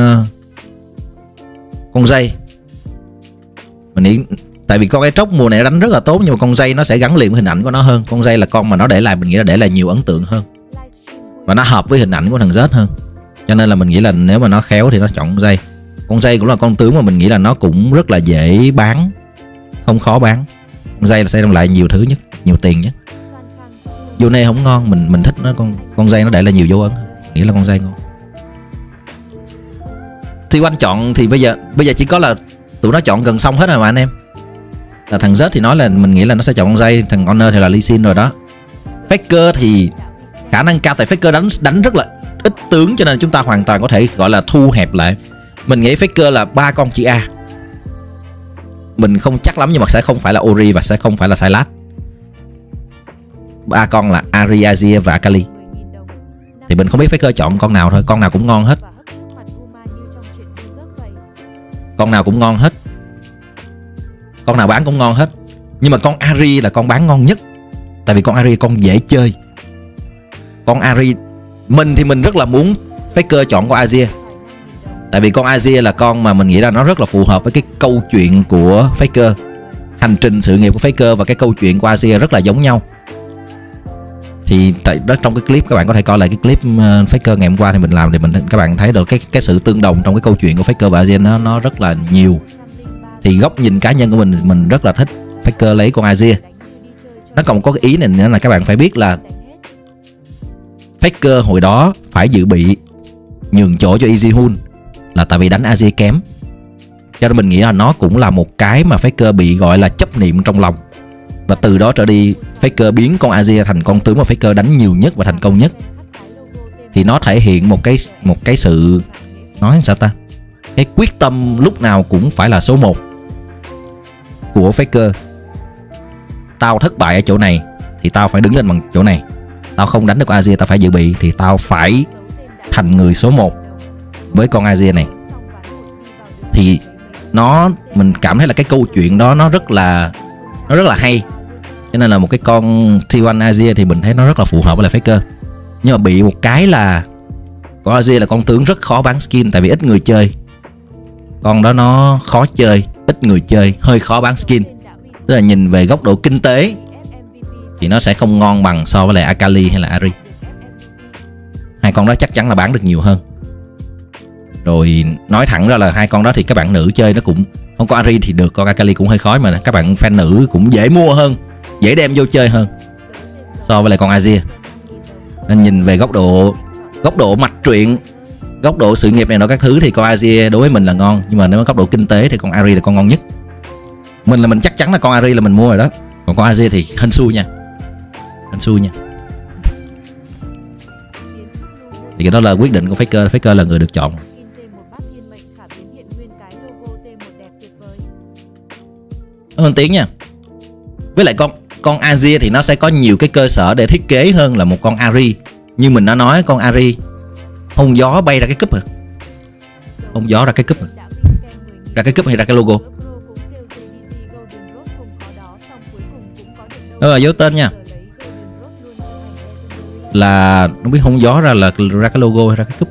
dây. Mình nghĩ tại vì con Aatrox mùa này đánh rất là tốt, nhưng mà con dây nó sẽ gắn liền với hình ảnh của nó hơn. Con dây là con mà nó để lại, mình nghĩ là để lại nhiều ấn tượng hơn và nó hợp với hình ảnh của thằng Z hơn. Cho nên là mình nghĩ là nếu mà nó khéo thì nó chọn con dây. Con dây cũng là con tướng mà mình nghĩ là nó cũng rất là dễ bán, không khó bán. Con dây là sẽ đem lại nhiều thứ nhất, nhiều tiền nhất. Yone không ngon, mình thích nó, con dây nó để lại nhiều dấu ấn, nghĩ là con dây ngon. T1 chọn thì bây giờ chỉ có là tụi nó chọn gần xong hết rồi mà anh em. Là thằng Z thì nói là mình nghĩ là nó sẽ chọn con dây, thằng Honor thì là Lee Sin rồi đó. Faker thì khả năng cao, tại Faker đánh rất là ít tướng, cho nên chúng ta hoàn toàn có thể gọi là thu hẹp lại. Mình nghĩ Faker là 3 con chữ A. Mình không chắc lắm nhưng mà sẽ không phải là Ori và sẽ không phải là Sylas. 3 con là Ahri, Azir và Akali. Thì mình không biết Faker chọn con nào thôi, con nào cũng ngon hết. Con nào cũng ngon hết. Con nào bán cũng ngon hết. Nhưng mà con Ahri là con bán ngon nhất. Tại vì con Ahri con dễ chơi. Con Ahri, mình thì mình rất là muốn Faker chọn con Azir. Tại vì con Azir là con mà mình nghĩ là nó rất là phù hợp với cái câu chuyện của Faker. Hành trình sự nghiệp của Faker và cái câu chuyện của Azir rất là giống nhau. Thì tại đó, trong cái clip các bạn có thể coi lại cái clip Faker ngày hôm qua thì mình làm, thì các bạn thấy được cái sự tương đồng trong cái câu chuyện của Faker và Azir nó rất là nhiều. Thì góc nhìn cá nhân của mình rất là thích Faker lấy con Azir. Nó còn có cái ý này nữa là các bạn phải biết là Faker hồi đó phải dự bị nhường chỗ cho Ezreal là tại vì đánh Azir kém. Cho nên mình nghĩ là nó cũng là một cái mà Faker bị gọi là chấp niệm trong lòng. Và từ đó trở đi Faker biến con Azir thành con tướng mà Faker đánh nhiều nhất và thành công nhất. Thì nó thể hiện một cái sự, nói sao ta, cái quyết tâm lúc nào cũng phải là số 1 của Faker. Tao thất bại ở chỗ này thì tao phải đứng lên bằng chỗ này. Tao không đánh được con Azir, tao phải dự bị, thì tao phải thành người số 1 với con Azir này. Thì mình cảm thấy là cái câu chuyện đó nó rất là hay. Cho nên là một cái con T1 Azir thì mình thấy nó rất là phù hợp với lại Faker. Nhưng mà bị một cái là con Azir là con tướng rất khó bán skin, tại vì ít người chơi. Con đó nó khó chơi, ít người chơi, hơi khó bán skin. Tức là nhìn về góc độ kinh tế thì nó sẽ không ngon bằng so với lại Akali hay là Ahri. Hai con đó chắc chắn là bán được nhiều hơn. Rồi nói thẳng ra là hai con đó thì các bạn nữ chơi nó cũng không có Ahri thì được, con Akali cũng hơi khó, mà các bạn fan nữ cũng dễ mua hơn, dễ đem vô chơi hơn so với lại con Azir. Nên nhìn về góc độ mạch truyện, góc độ sự nghiệp này nọ các thứ thì con Azir đối với mình là ngon. Nhưng mà nếu góc độ kinh tế thì con Ahri là con ngon nhất. Mình chắc chắn là con Ahri là mình mua rồi đó. Còn con Azir thì hên xui nha. Thì cái đó là quyết định của Faker. Faker là người được chọn. Cảm ơn Tiến nha. Với lại con Azir thì nó sẽ có nhiều cái cơ sở để thiết kế hơn là một con Ahri. Như mình đã nói, con Ahri hông gió bay ra cái cúp à? Hông gió ra cái cúp à? Ra cái cúp hay ra cái logo? Đó là dấu tên nha. Là không biết hông gió ra là ra cái logo hay ra cái cúp.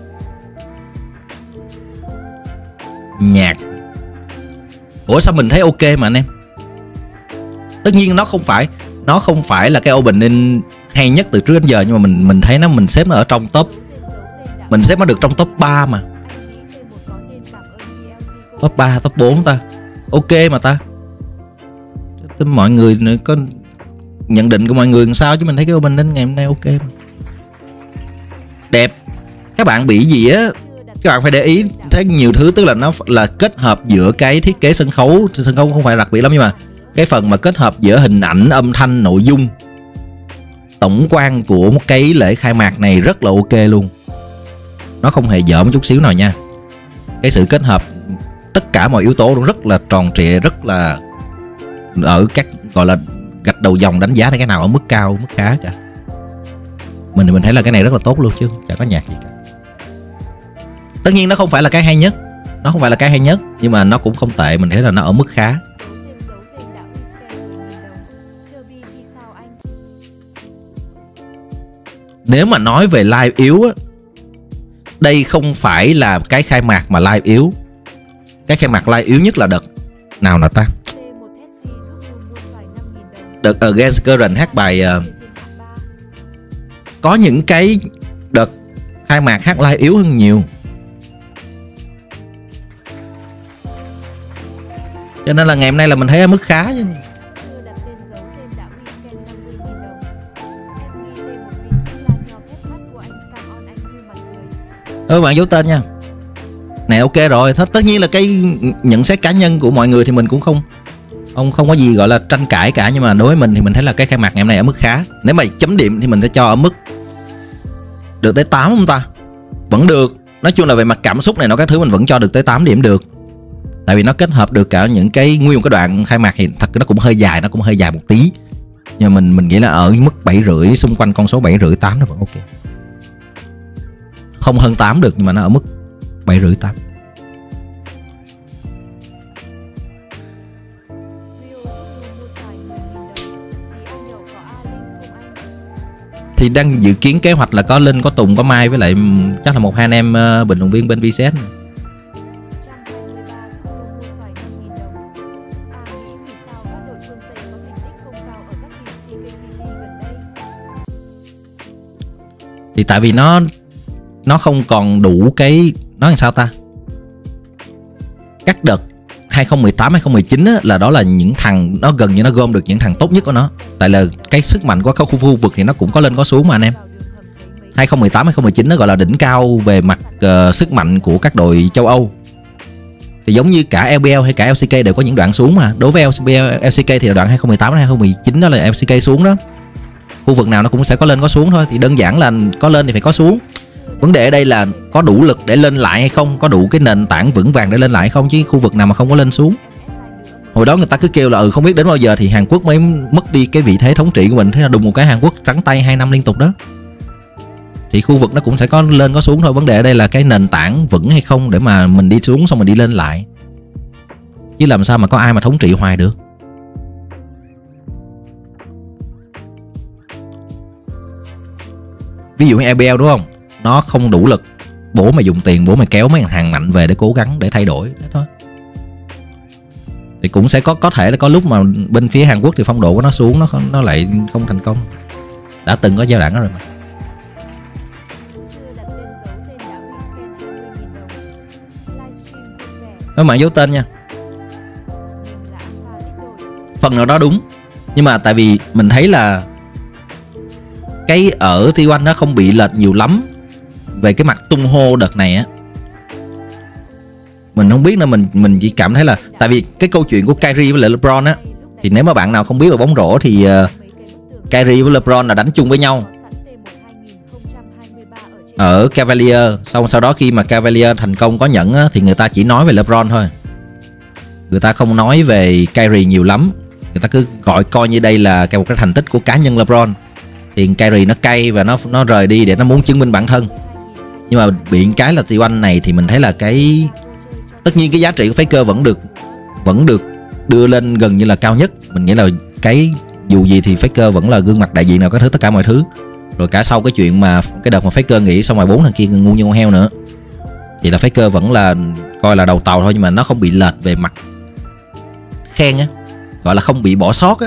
Nhạc. Ủa sao mình thấy ok mà anh em? Tất nhiên nó không phải là cái opening hay nhất từ trước đến giờ, nhưng mà mình thấy mình xếp nó ở trong top. Mình xếp nó được trong top 3 mà. Top 3, top 4 ta. Ok mà ta. Mọi người có nhận định của mọi người làm sao, chứ mình thấy cái opening ngày hôm nay ok mà. Đẹp. Các bạn bị gì á, các bạn phải để ý thấy nhiều thứ, tức là nó là kết hợp giữa cái thiết kế sân khấu không phải đặc biệt lắm, nhưng mà cái phần mà kết hợp giữa hình ảnh, âm thanh, nội dung, tổng quan của một cái lễ khai mạc này rất là ok luôn. Nó không hề dở một chút xíu nào nha. Cái sự kết hợp tất cả mọi yếu tố nó rất là tròn trịa, rất là ở các gọi là gạch đầu dòng đánh giá thấy cái nào ở mức cao, mức khá cả. Mình thấy là cái này rất là tốt luôn chứ chả có nhạc gì cả. Tất nhiên nó không phải là cái hay nhất, nhưng mà nó cũng không tệ, mình thấy là nó ở mức khá. Nếu mà nói về live yếu á, đây không phải là cái khai mạc mà live yếu. Cái khai mạc live yếu nhất là đợt nào nè ta? Đợt Against Current hát bài có những cái đợt khai mạc hát live yếu hơn nhiều. Cho nên là ngày hôm nay là mình thấy ở mức khá chứ. Bạn giấu tên nha. Này ok rồi. Tất nhiên là cái nhận xét cá nhân của mọi người thì mình cũng không có gì gọi là tranh cãi cả. Nhưng mà đối với mình thì mình thấy là cái khai mạc ngày hôm nay ở mức khá. Nếu mà chấm điểm thì mình sẽ cho ở mức được tới 8 không ta? Vẫn được. Nói chung là về mặt cảm xúc này nó các thứ mình vẫn cho được tới 8 điểm được. Tại vì nó kết hợp được cả những cái nguyên một cái đoạn khai mạc thì thật nó cũng hơi dài, một tí. Nhưng mà mình nghĩ là ở mức 7,5, xung quanh con số 7,5 8 nó vẫn ok. Không hơn 8 được nhưng mà nó ở mức 7,5 8. Thì đang dự kiến kế hoạch là có Linh, có Tùng, có Mai với lại chắc là 1-2 anh em bình luận viên bên VCS. Thì tại vì nó không còn đủ cái, nói làm sao ta, các đợt 2018 2019 á, là đó là những thằng nó gần như nó gom được những thằng tốt nhất của nó. Tại là cái sức mạnh của khu vực thì nó cũng có lên có xuống mà anh em. 2018 2019 nó gọi là đỉnh cao về mặt sức mạnh của các đội châu Âu. Thì giống như cả LPL hay cả LCK đều có những đoạn xuống mà. Đối với LCK thì là đoạn 2018 2019 đó là LCK xuống đó. Khu vực nào nó cũng sẽ có lên có xuống thôi. Thì đơn giản là có lên thì phải có xuống. Vấn đề ở đây là có đủ lực để lên lại hay không, có đủ cái nền tảng vững vàng để lên lại hay không, chứ khu vực nào mà không có lên xuống. Hồi đó người ta cứ kêu là không biết đến bao giờ thì Hàn Quốc mới mất đi cái vị thế thống trị của mình. Thế là đùng một cái Hàn Quốc trắng tay 2 năm liên tục đó. Thì khu vực nó cũng sẽ có lên có xuống thôi. Vấn đề ở đây là cái nền tảng vững hay không để mà mình đi xuống xong mình đi lên lại. Chứ làm sao mà có ai mà thống trị hoài được. Ví dụ như EBL đúng không? Nó không đủ lực, bố mày dùng tiền, bố mày kéo mấy hàng mạnh về để cố gắng để thay đổi thế thôi. Thì cũng sẽ có thể là có lúc mà bên phía Hàn Quốc thì phong độ của nó xuống, nó lại không thành công. Đã từng có giai đoạn đó rồi mà. Các bạn giấu tên nha. Phần nào đó đúng. Nhưng mà tại vì mình thấy là cái ở T1 nó không bị lệch nhiều lắm về cái mặt tung hô đợt này á. Mình không biết nữa, mình chỉ cảm thấy là tại vì cái câu chuyện của Kyrie với lại LeBron á, thì nếu mà bạn nào không biết về bóng rổ thì Kyrie với LeBron là đánh chung với nhau ở Cavalier. Sau đó khi mà Cavalier thành công có nhẫn á, thì người ta chỉ nói về LeBron thôi. Người ta không nói về Kyrie nhiều lắm. Người ta cứ coi như đây là một cái thành tích của cá nhân LeBron. Thì Kyrie nó cay và nó rời đi để nó muốn chứng minh bản thân. Nhưng mà bị cái là T1 này thì mình thấy là cái tất nhiên cái giá trị của Faker vẫn được đưa lên gần như là cao nhất. Mình nghĩ là cái dù gì thì Faker vẫn là gương mặt đại diện nào các thứ, tất cả mọi thứ. Rồi cả sau cái chuyện mà cái đợt mà Faker nghỉ xong rồi 4 thằng kia ngu như con heo nữa, thì là Faker vẫn là coi là đầu tàu thôi. Nhưng mà nó không bị lệch về mặt khen á, gọi là không bị bỏ sót á.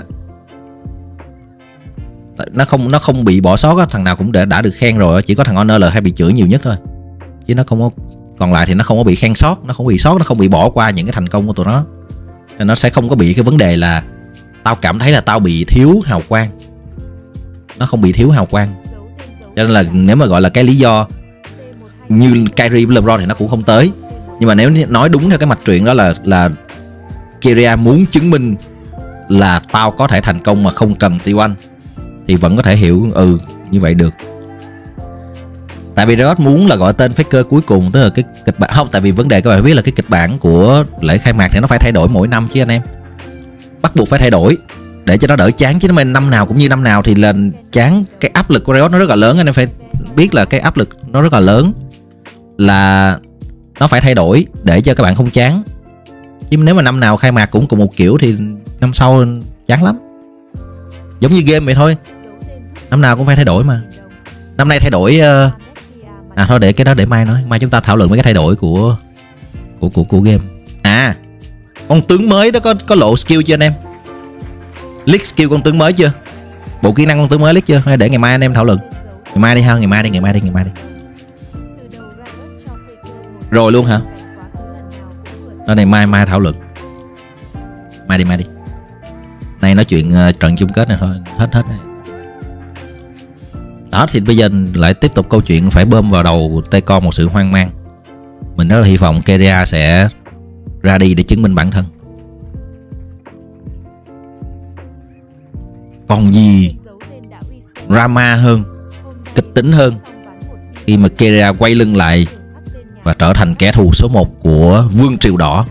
Nó không bị bỏ sót á, thằng nào cũng đã được khen rồi. Chỉ có thằng Honor là hay bị chửi nhiều nhất thôi, chứ nó không có, còn lại thì nó không có bị khen sót, nó không bị sót, nó không bị bỏ qua những cái thành công của tụi nó. Nên nó sẽ không có bị cái vấn đề là tao cảm thấy là tao bị thiếu hào quang. Nó không bị thiếu hào quang. Cho nên là nếu mà gọi là cái lý do như Kyrie với LeBron thì nó cũng không tới. Nhưng mà nếu nói đúng theo cái mạch truyện đó là Kyrie muốn chứng minh là tao có thể thành công mà không cần T1, thì vẫn có thể hiểu như vậy được. Tại vì Riot muốn là gọi tên Faker cuối cùng, tức là cái kịch bản không, tại vì vấn đề các bạn biết là cái kịch bản của lễ khai mạc thì nó phải thay đổi mỗi năm chứ anh em. Bắt buộc phải thay đổi để cho nó đỡ chán, chứ nó năm nào cũng như năm nào thì là chán. Cái áp lực của Riot nó rất là lớn, anh em phải biết là cái áp lực nó rất là lớn, là nó phải thay đổi để cho các bạn không chán. Chứ nếu mà năm nào khai mạc cũng cùng một kiểu thì năm sau chán lắm. Giống như game vậy thôi, năm nào cũng phải thay đổi mà. Năm nay thay đổi thôi để cái đó để mai nói. Mai chúng ta thảo luận mấy cái thay đổi của game. Con tướng mới đó có lộ skill chưa anh em? Leak skill con tướng mới chưa? Bộ kỹ năng con tướng mới leak chưa? Hay để ngày mai anh em thảo luận. Ngày mai đi ha, ngày mai đi. Rồi luôn hả? Đó này mai thảo luận. Mai đi. Này nói chuyện trận chung kết này thôi, hết này. Đó thì bây giờ lại tiếp tục câu chuyện phải bơm vào đầu T-Con một sự hoang mang. Mình rất là hy vọng Keria sẽ ra đi để chứng minh bản thân. Còn gì drama hơn, kịch tính hơn khi mà Keria quay lưng lại và trở thành kẻ thù số 1 của Vương Triều Đỏ.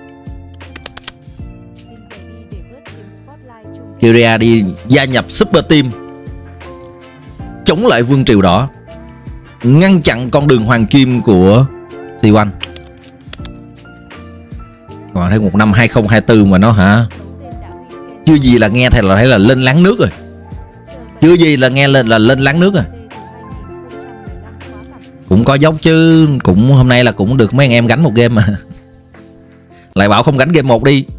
Keria đi gia nhập Super Team chống lại Vương Triều Đỏ, ngăn chặn con đường hoàng kim của T1. Còn thấy một năm 2024 mà nó hả? Chưa gì là nghe thấy là lên láng nước rồi. Chưa gì là nghe lên láng nước rồi. Cũng có dốc chứ, cũng hôm nay là cũng được mấy anh em gánh một game mà. Lại bảo không gánh game 1 đi.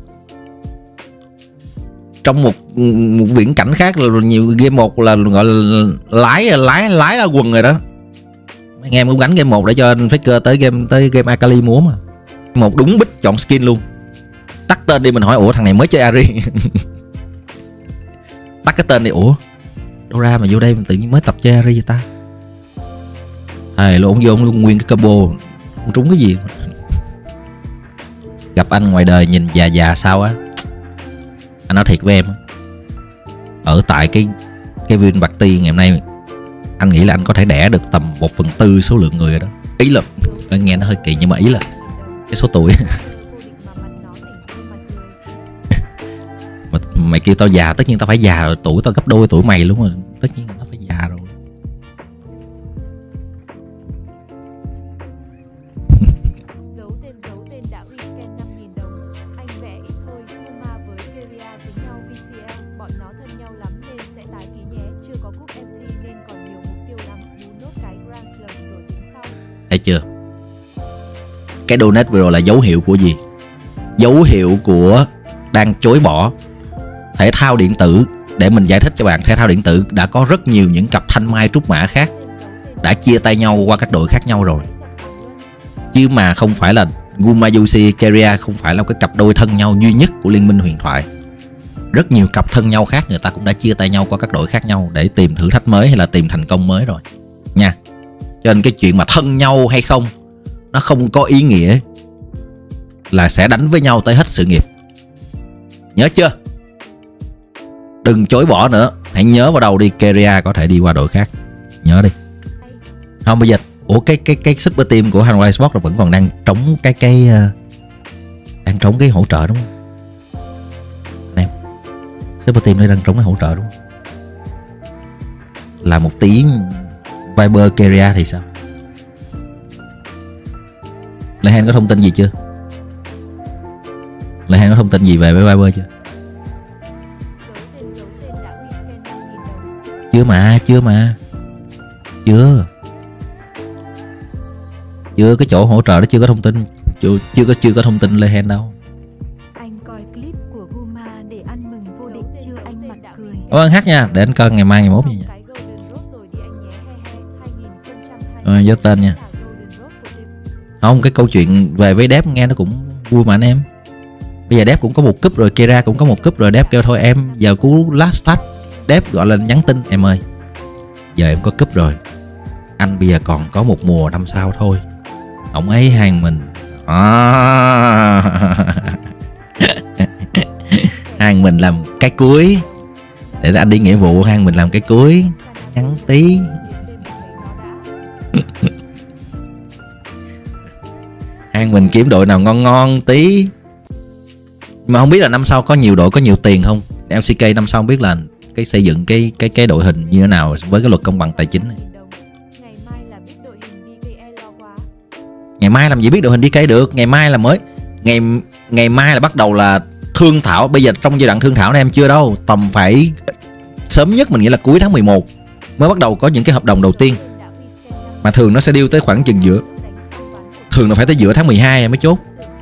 Trong một viễn cảnh khác là nhiều game 1 là gọi là lái là quần rồi đó. Mấy anh em cũng gánh game 1 để cho anh Faker tới game Akali múa mà. Một đúng bích chọn skin luôn. Tắt tên đi, mình hỏi ủa thằng này mới chơi Ari. Tắt cái tên đi, ủa đâu ra mà vô đây mình tự nhiên mới tập chơi Ari vậy ta? Ông vô luôn nguyên cái combo không trúng cái gì. Gặp anh ngoài đời nhìn già sao á. Anh nói thiệt với em, ở tại cái viên party ngày hôm nay, anh nghĩ là anh có thể đẻ được tầm 1/4 số lượng người rồi đó. Ý là nghe nó hơi kỳ nhưng mà ý là cái số tuổi. Mày kêu tao già, tất nhiên tao phải già rồi, tuổi tao gấp đôi tuổi mày luôn rồi, tất nhiên nó phải già rồi. Thấy chưa? Cái donate vừa rồi là dấu hiệu của gì? Dấu hiệu của đang chối bỏ thể thao điện tử. Để mình giải thích cho bạn, thể thao điện tử đã có rất nhiều những cặp thanh mai trúc mã khác đã chia tay nhau qua các đội khác nhau rồi. Chứ mà không phải là Gumayusi, Keria không phải là cái cặp đôi thân nhau duy nhất của Liên minh huyền thoại. Rất nhiều cặp thân nhau khác người ta cũng đã chia tay nhau qua các đội khác nhau để tìm thử thách mới hay là tìm thành công mới rồi nha. Cho nên cái chuyện mà thân nhau hay không, nó không có ý nghĩa là sẽ đánh với nhau tới hết sự nghiệp. Nhớ chưa? Đừng chối bỏ nữa. Hãy nhớ vào đầu đi, Keria có thể đi qua đội khác. Nhớ đi. Không bây giờ ủa cái super team của Hanwha Sport vẫn còn đang trống đang trống cái hỗ trợ đúng không? Em super team đây đang trống cái hỗ trợ đúng không? Là một tí Viper Keria thì sao? Lehan có thông tin gì chưa? Lehan có thông tin gì về với Viper chưa? Chưa cái chỗ hỗ trợ đó chưa có thông tin. Chưa có thông tin Lehan đâu. Anh coi clip của Guma để ăn mừng vô địch chưa anh mặt cười. Cảm ơn Hát nha, để anh coi ngày mai ngày mốt gì nha. Vô tên nha. Không, cái câu chuyện về với Dev nghe nó cũng vui mà anh em. Bây giờ Dev cũng có một cúp rồi, Keria cũng có một cúp rồi. Dev kêu thôi em giờ cú last touch. Dev gọi là nhắn tin em ơi, giờ em có cúp rồi, anh bây giờ còn có một mùa năm sau thôi. Ông ấy hàng mình hàng mình làm cái cuối để anh đi nghĩa vụ, hàng mình làm cái cuối nhắn tí. Hàng mình kiếm đội nào ngon tí. Mà không biết là năm sau có nhiều đội có nhiều tiền không. LCK năm sau không biết là cái xây dựng cái đội hình như thế nào với cái luật công bằng tài chính này. Ngày mai làm gì biết đội hình DK được. Ngày mai là mới ngày mai là bắt đầu là thương thảo. Bây giờ trong giai đoạn thương thảo này em chưa đâu. Tầm phải sớm nhất mình nghĩ là cuối tháng 11 mới bắt đầu có những cái hợp đồng đầu tiên, mà thường nó sẽ deal tới khoảng chừng giữa, thường là phải tới giữa tháng 12 mới chốt.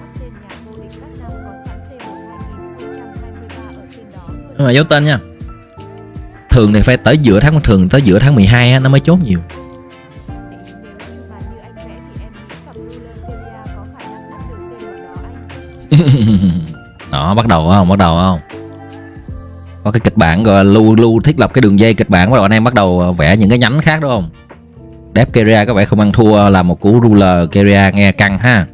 Nhưng mà dấu tên nha, thường thì phải tới giữa tháng, thường tới giữa tháng 12 á, nó mới chốt nhiều. Đó, bắt đầu không? Bắt đầu không? Có cái kịch bản gọi là lưu thiết lập cái đường dây kịch bản, bắt đầu anh em bắt đầu vẽ những cái nhánh khác đúng không? Dev Keria có vẻ không ăn thua là một cú ruler. Keria nghe căng ha.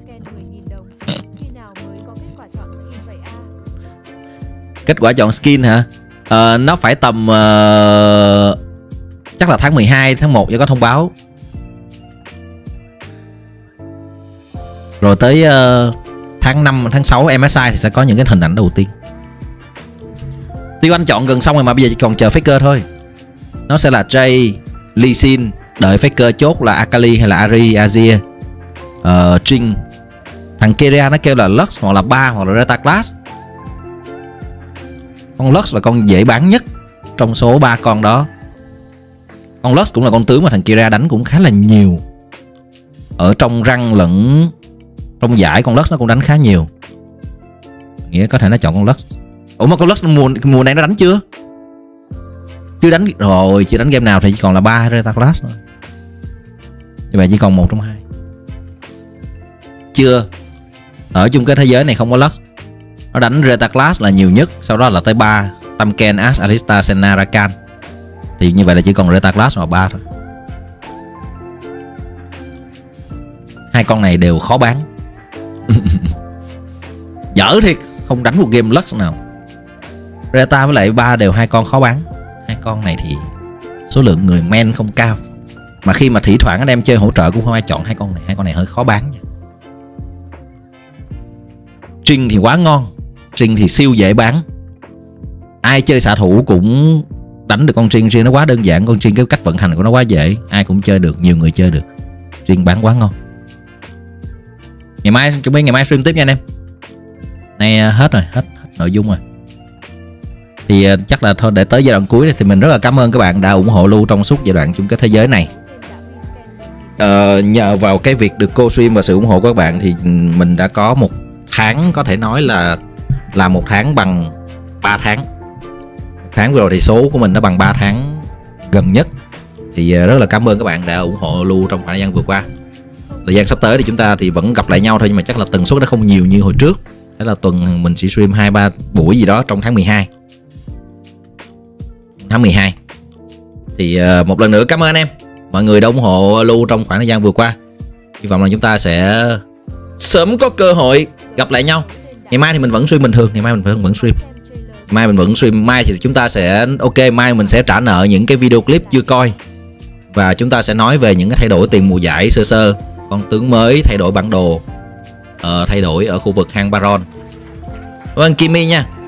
Kết quả chọn skin hả? Nó phải tầm chắc là tháng 12, tháng 1 cho có thông báo. Rồi tới tháng 5, tháng 6 MSI thì sẽ có những cái hình ảnh đầu tiên. Tiêu Anh chọn gần xong rồi mà bây giờ chỉ còn chờ Faker thôi. Nó sẽ là Jay, Lee Sin, đợi Faker chốt là Akali hay là Ari, Azir, Jhin. Thằng Keria nó kêu là Lux hoặc là 3 hoặc là Reta Class. Con Lux là con dễ bán nhất trong số 3 con đó. Con Lux cũng là con tướng mà thằng Keria đánh cũng khá là nhiều. Ở trong răng lẫn trong giải con Lux nó cũng đánh khá nhiều. Nghĩa có thể nó chọn con Lux. Ủa mà con Lux mùa này nó đánh chưa? Chưa đánh rồi, chưa đánh game nào thì chỉ còn là 3 Reta Class thôi. Như vậy chỉ còn 1 trong 2. Chưa. Ở chung cái thế giới này không có Lux. Nó đánh Reta Class là nhiều nhất, sau đó là tới 3 Tamken, Ashe, Alistar, Senna, Rakan. Thì như vậy là chỉ còn Reta Class hoặc 3 thôi. Hai con này đều khó bán. Dở thiệt, không đánh một game Lux nào. Reta với lại 3 đều hai con khó bán. Hai con này thì số lượng người men không cao. Mà khi mà thỉnh thoảng anh em chơi hỗ trợ cũng không ai chọn hai con này. Hai con này hơi khó bán nha. Jhin thì quá ngon. Jhin thì siêu dễ bán. Ai chơi xạ thủ cũng đánh được con Jhin. Jhin nó quá đơn giản. Con Jhin cái cách vận hành của nó quá dễ. Ai cũng chơi được, nhiều người chơi được. Jhin bán quá ngon. Ngày mai chuẩn bị ngày mai stream tiếp nha anh em. Nay hết rồi, hết nội dung rồi. Thì chắc là thôi, để tới giai đoạn cuối này thì mình rất là cảm ơn các bạn đã ủng hộ Lưu trong suốt giai đoạn chung kết thế giới này. Nhờ vào cái việc được co-stream và sự ủng hộ của các bạn thì mình đã có một tháng, có thể nói là một tháng bằng 3 tháng. Một tháng vừa rồi thì số của mình đã bằng 3 tháng gần nhất. Thì rất là cảm ơn các bạn đã ủng hộ Lưu trong khoảng thời gian vừa qua. Thời gian sắp tới thì chúng ta thì vẫn gặp lại nhau thôi, nhưng mà chắc là tần suất nó không nhiều như hồi trước. Thế là tuần mình chỉ stream 2-3 buổi gì đó trong tháng 12. Tháng 12 thì một lần nữa cảm ơn anh em, mọi người đã ủng hộ Lưu trong khoảng thời gian vừa qua. Hy vọng là chúng ta sẽ sớm có cơ hội gặp lại nhau. Ngày mai thì mình vẫn stream bình thường, ngày mai mình vẫn stream. Mai mình vẫn stream, mai thì chúng ta sẽ mai mình sẽ trả nợ những cái video clip chưa coi. Và chúng ta sẽ nói về những cái thay đổi tiền mùa giải sơ sơ, con tướng mới, thay đổi bản đồ, thay đổi ở khu vực hang Baron. Cảm ơn Kimi nha.